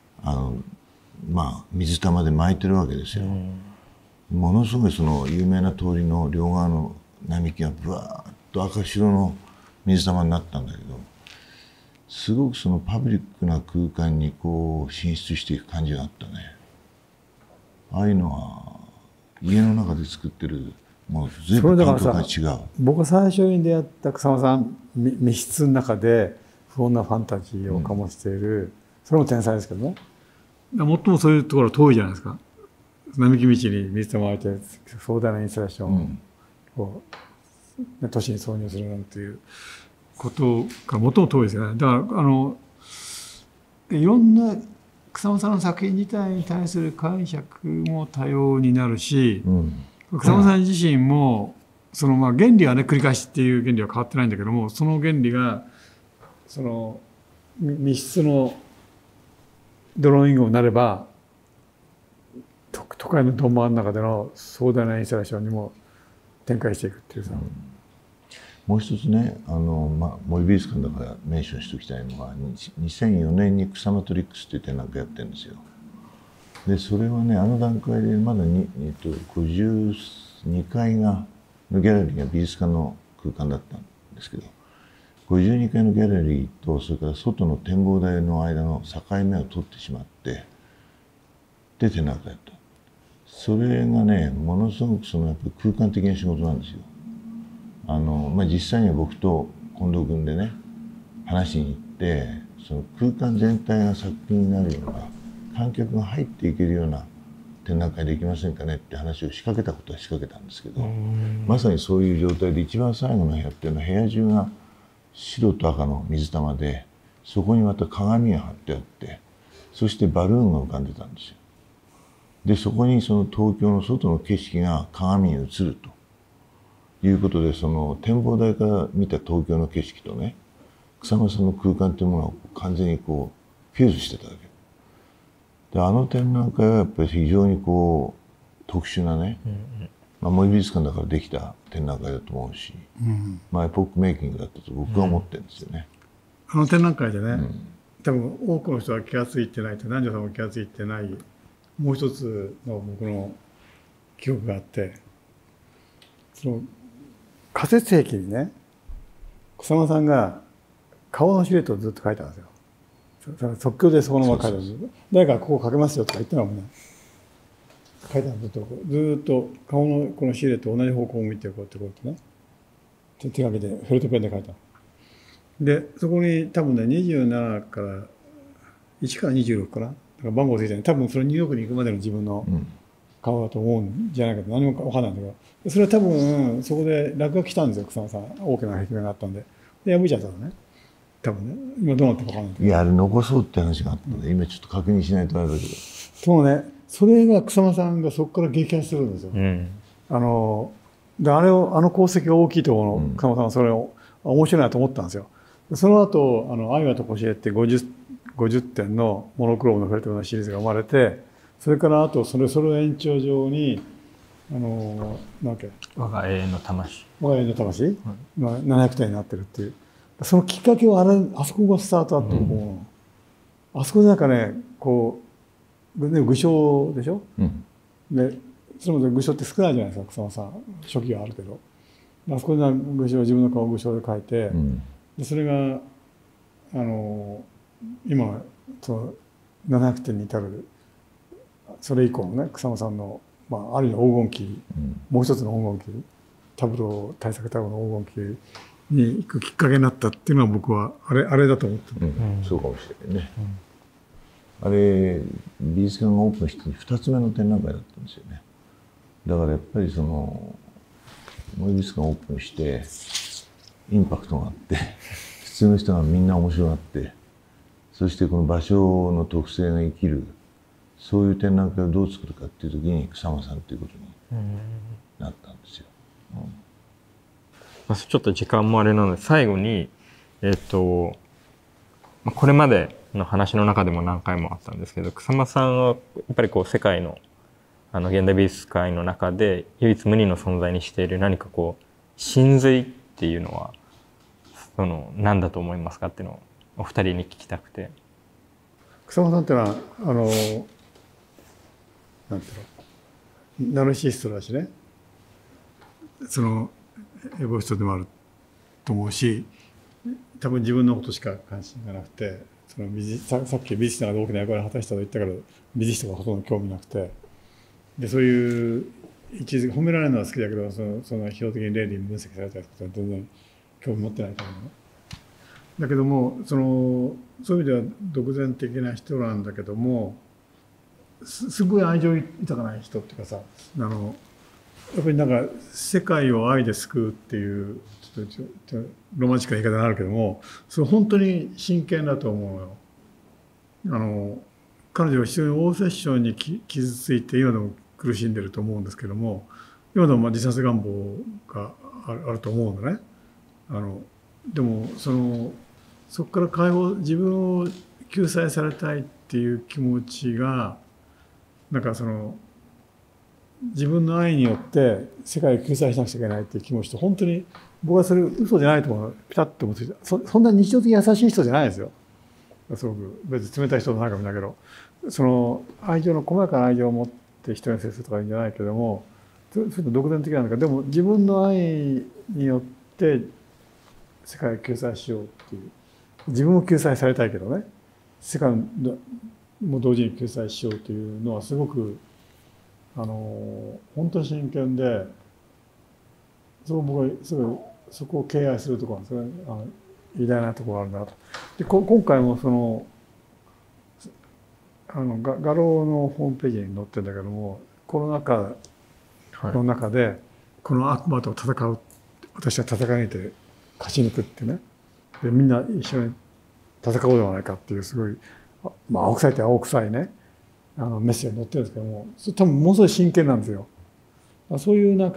水玉で巻いてるわけですよ。ものすごいその有名な通りの両側の並木がブワーッと赤白の水玉になったんだけど、すごくそのパブリックな空間にこう進出していく感じがあったね。ああいうのは家の中で作ってるものと随分感覚が違う。 僕が最初に出会った草間さん、密室の中で不穏なファンタジーを醸している、それも天才ですけどね。最もそういうところ遠いじゃないですか。並木道に水玉を置いて壮大なインスタレーションを、都市に挿入するなんていうことが最も遠いですよね。だからいろんな草間さんの作品自体に対する解釈も多様になるし、草間さん自身もその原理はね、繰り返しっていう原理は変わってないんだけども、その原理がその密室のドローイングになれば都会のど真ん中での壮大なインスタレーションにも展開していくっていうさ、 もう一つね、森美術館だからメンションしておきたいのは、2004年に草間トリックスっていう展覧会やってるんですよ。でそれはね、あの段階でまだ52階のギャラリーが美術館の空間だったんですけど、52階のギャラリーとそれから外の展望台の間の境目を取ってしまってで展覧会やった。それがね、ものすごくやっぱ空間的な仕事なんですよ。実際には僕と近藤君でね話しに行って、その空間全体が作品になるような、観客が入っていけるような展覧会できませんかねって話を仕掛けたことは仕掛けたんですけど、まさにそういう状態で一番最後の部屋っていうのは部屋中が白と赤の水玉で、そこにまた鏡が貼ってあって、そしてバルーンが浮かんでたんですよ。でそこにその東京の外の景色が鏡に映るということで、その展望台から見た東京の景色とね、草間さんの空間というものを完全にフューズしてたわけで、あの展覧会はやっぱり非常に特殊なね、森美術館だからできた展覧会だと思うし、エポックメイキングだったと僕は思ってるんですよね。 あの展覧会でね、多分多くの人は気が付いてないと、南條さんも気が付いてない、もう一つの僕の記憶があって、その仮設壁にね、草間さんが顔のシルエットをずっと描いたんですよ。即興でそこのまま描いたんですよ。誰かここ描けますよとか言ってたもんね。描いたんですよ。ずっと顔のこのシルエットを同じ方向を向いてこうやってね、手書きでフェルトペンで描いた。でそこに多分ね、27から1から26かな、 番号ついてない、多分それニューヨークに行くまでの自分の顔だと思うんじゃないかと、何も分かんないんだけど、それは多分そこで落書きしたんですよ、草間さん。大きな壁面があったんで。で破いちゃったのね、多分ね。今どうなったか分かんないけど。 いや、あれ残そうって話があったんで、今ちょっと確認しないとあれだけど。 そうね、それが草間さんがそこから激変するんですよ。であの功績が大きいところの草間さんはそれを面白いなと思ったんですよ。その後愛はとこしえって50点のモノクロームのフェルトのシリーズが生まれて、それからあとそれ延長上になんだっけ、 我が永遠の魂、 我が永遠の魂、700点になってるっていう、そのきっかけはあそこがスタートだと思うの。あそこでなんかね、こう具象でしょ、でそれまで具象って少ないじゃないですか、草間さん。初期はあるけど、あそこで具象、自分の顔を具象で描いて、でそれが今その700点に至る、それ以降のね、草間さんの、ある意味黄金期、もう一つの黄金期、対策タブローの黄金期に行くきっかけになったっていうのは、僕はあれだと思ってる。 そうかもしれないね。あれ美術館がオープンして2つ目の展覧会だったんですよね。だからやっぱり美術館オープンしてインパクトがあって、普通の人がみんな面白がって、そしてこの場所の特性が生きる、そういう展覧会をどう作るかっていう時に草間さんっていうことになったんですよ。 ちょっと時間もあれなので最後にこれまでの話の中でも何回もあったんですけど、草間さんはやっぱり世界の現代美術界の中で唯一無二の存在にしている何か神髄っていうのは何だと思いますかっていうのをお二人に聞きたくて。 草間さんってのはなんていうの、ナルシストだしね、エゴイストでもあると思うし、多分自分のことしか関心がなくて、さっき美術が大きな役割を果たしたと言ったけど、美術とかほとんど興味なくて、でそういう位置づけ、褒められるのは好きだけど、その標的に例に分析されたりとか全然興味持ってないと思うね。だけどもそういう意味では独善的な人なんだけども、すごい愛情豊かな人っていうかさ、やっぱりなんか世界を愛で救うっていうちょっとロマンチックな言い方になるけども、それ本当に真剣だと思うよ。彼女は非常にオーセッションに傷ついて今でも苦しんでると思うんですけども、今でも自殺願望があると思うんだね。でもそこから自分を救済されたいっていう気持ちがなんか自分の愛によって世界を救済しなくちゃいけないっていう気持ちと、本当に僕はそれ嘘じゃないと思う。ピタッと思って、そんな日常的に優しい人じゃないですよ。すごく別に冷たい人なんかもだけど、愛情の細やかな愛情を持って人に接するとかいいんじゃないけども、ちょっと独善的なんだけど、でも自分の愛によって世界を救済しようっていう、自分も救済されたいけどね、世界も同時に救済しようというのはすごく本当に真剣で、僕はすごいそこを敬愛するところなんですよね。偉大なところがあるなと。で今回も画廊のホームページに載ってるんだけども、コロナ禍の中でこの悪魔と戦う、私は戦い抜いて勝ち抜くってね、でみんな一緒に戦おうではないかっていう、すごい青臭いって青臭いねメッセージが載ってるんですけども、それ多分ものすごい真剣なんですよ。そういうなんか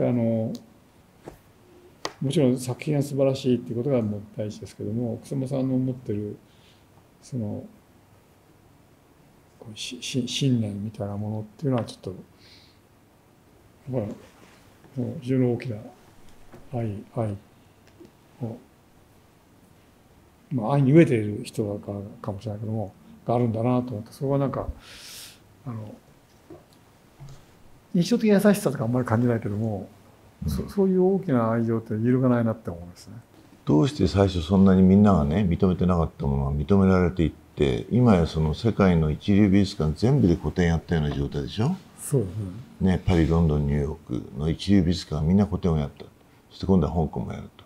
もちろん作品が素晴らしいっていうことがもう大事ですけども、草間さんの持ってる信念みたいなものっていうのはちょっと非常に大きな愛を、愛に飢えている人だからかもしれないけどもがあるんだなと思って、それはなんか日常的な優しさとかあんまり感じないけども、そういう大きな愛情って揺るがないなって思うんですね。 どうして最初そんなにみんながね認めてなかったものが認められていって、今や世界の一流美術館全部で個展やったような状態でしょ。 そうですね。 パリ、ロンドン、ニューヨークの一流美術館はみんな個展をやった。そして今度は香港もやると。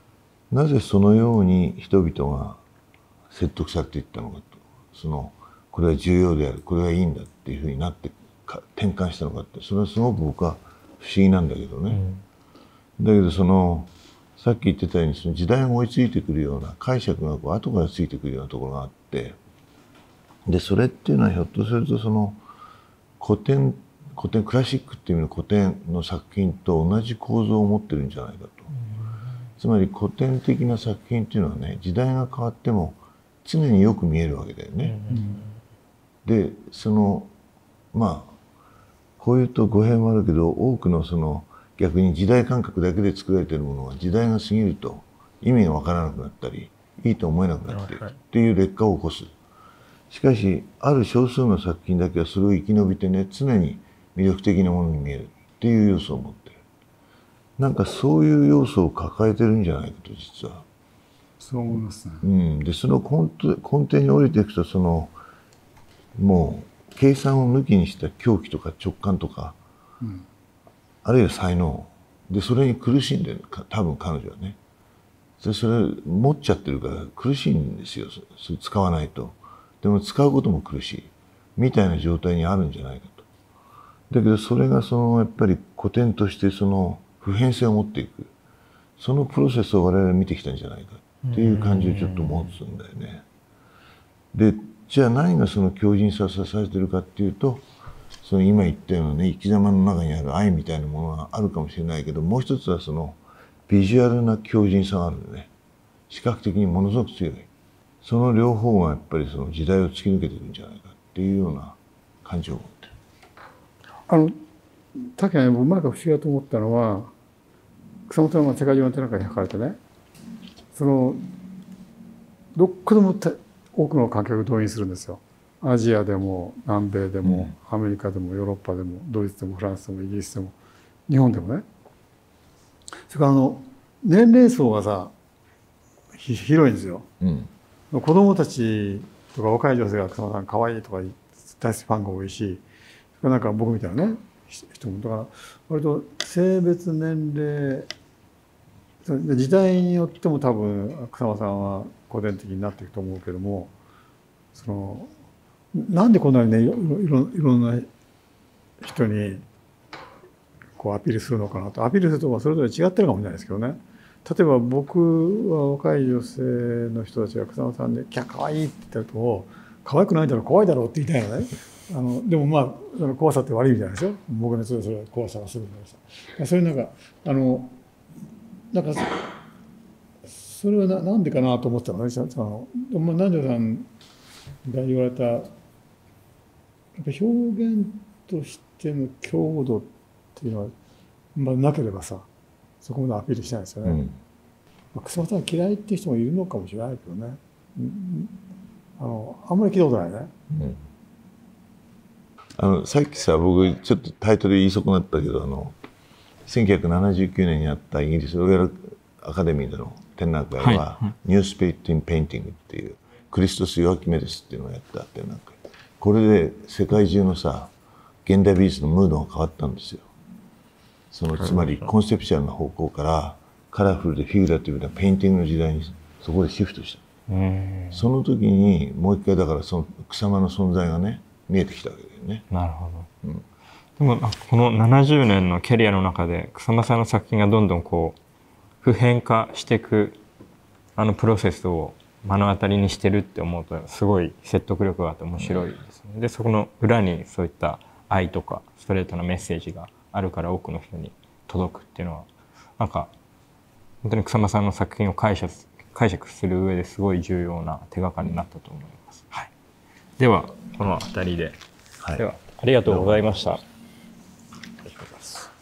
なぜそのように人々が説得されていったのかと。 これは重要である、これがいいんだっていうふうになって転換したのかって、それはすごく僕は不思議なんだけどね。だけどさっき言ってたようにその時代が追いついてくるような解釈がこう後からついてくるようなところがあって、でそれっていうのはひょっとするとその古典クラシックっていう意味の古典の作品と同じ構造を持ってるんじゃないかと。つまり古典的な作品っていうのはね、時代が変わっても常によく見えるわけだよね。でまあこういうと語弊もあるけど、多くの逆に時代感覚だけで作られているものは時代が過ぎると意味が分からなくなったりいいと思えなくなっていくっていう劣化を起こす。しかしある少数の作品だけはそれを生き延びてね、常に魅力的なものに見えるっていう要素を持ってる。なんかそういう要素を抱えてるんじゃないかと、実は。 そう思いますね。 でその根底に降りていくともう計算を抜きにした狂気とか直感とか、あるいは才能でそれに苦しんでる、多分彼女はね。それ持っちゃってるから苦しいんですよ、使わないと。でも使うことも苦しいみたいな状態にあるんじゃないかと。だけどそれがやっぱり古典として普遍性を持っていく、そのプロセスを我々は見てきたんじゃないかっていう感じをちょっと持つんだよね。でじゃあ何がその強靭さを支えてるかっていうと、今言ったようなね、生き様の中にある愛みたいなものがあるかもしれないけど、もう一つはビジュアルな強靭さがあるんでね、視覚的にものすごく強い。その両方がやっぱり時代を突き抜けてるんじゃないかっていうような感じを持ってる。 確かに僕前から不思議だと思ったのは、草本さんが世界中の展覧会に書かれてね、どこでも多くの観客を動員するんですよ。アジアでも南米でも、アメリカでもヨーロッパでもドイツでもフランスでもイギリスでも日本でもね。それから年齢層がさ広いんですよ。子供たちとか若い女性が草間さん可愛いとか大好きファンが多いし、なんか僕みたいなね人もだから割と性別年齢時代によっても多分草間さんは古典的になっていくと思うけども、なんでこんなにねいろんな人にこうアピールするのかなと。アピールするとそれぞれ違ってるかもしれないですけどね。例えば僕は若い女性の人たちが草間さんで「キャ可愛い」って言ったと「可愛くないだろ怖いだろ」って言いたいのね。でもまあ怖さって悪い意味じゃないですよ。僕のそれは怖さがするんでさ。それなんかそれはなんでかなと思ってたのね。南條さんが言われたやっぱ表現としての強度っていうのは、まあ、なければさそこまでアピールしないですよね。草間さん嫌いっていう人もいるのかもしれないけどね。あんまり聞いたことないね。 さっきさ僕ちょっとタイトル言い損なったけど1979年にあったイギリスロイヤルアカデミーでの展覧会は「ニュースペインティング」っていうクリストス・ヨアキメデスっていうのをやった展覧会。これで世界中のさ現代美術のムードが変わったんですよ。つまりコンセプチュアルな方向からカラフルでフィギュラティブなペインティングの時代にそこでシフトした。その時にもう一回だから草間の存在がね見えてきたわけだよね。 なるほど。でもこの70年のキャリアの中で草間さんの作品がどんどんこう普遍化していくプロセスを目の当たりにしてるって思うとすごい説得力があって面白いですね。でそこの裏にそういった愛とかストレートなメッセージがあるから多くの人に届くっていうのはなんか本当に草間さんの作品を解釈する上ですごい重要な手がかりになったと思います。はい、ではこの辺りで、ではありがとうございました。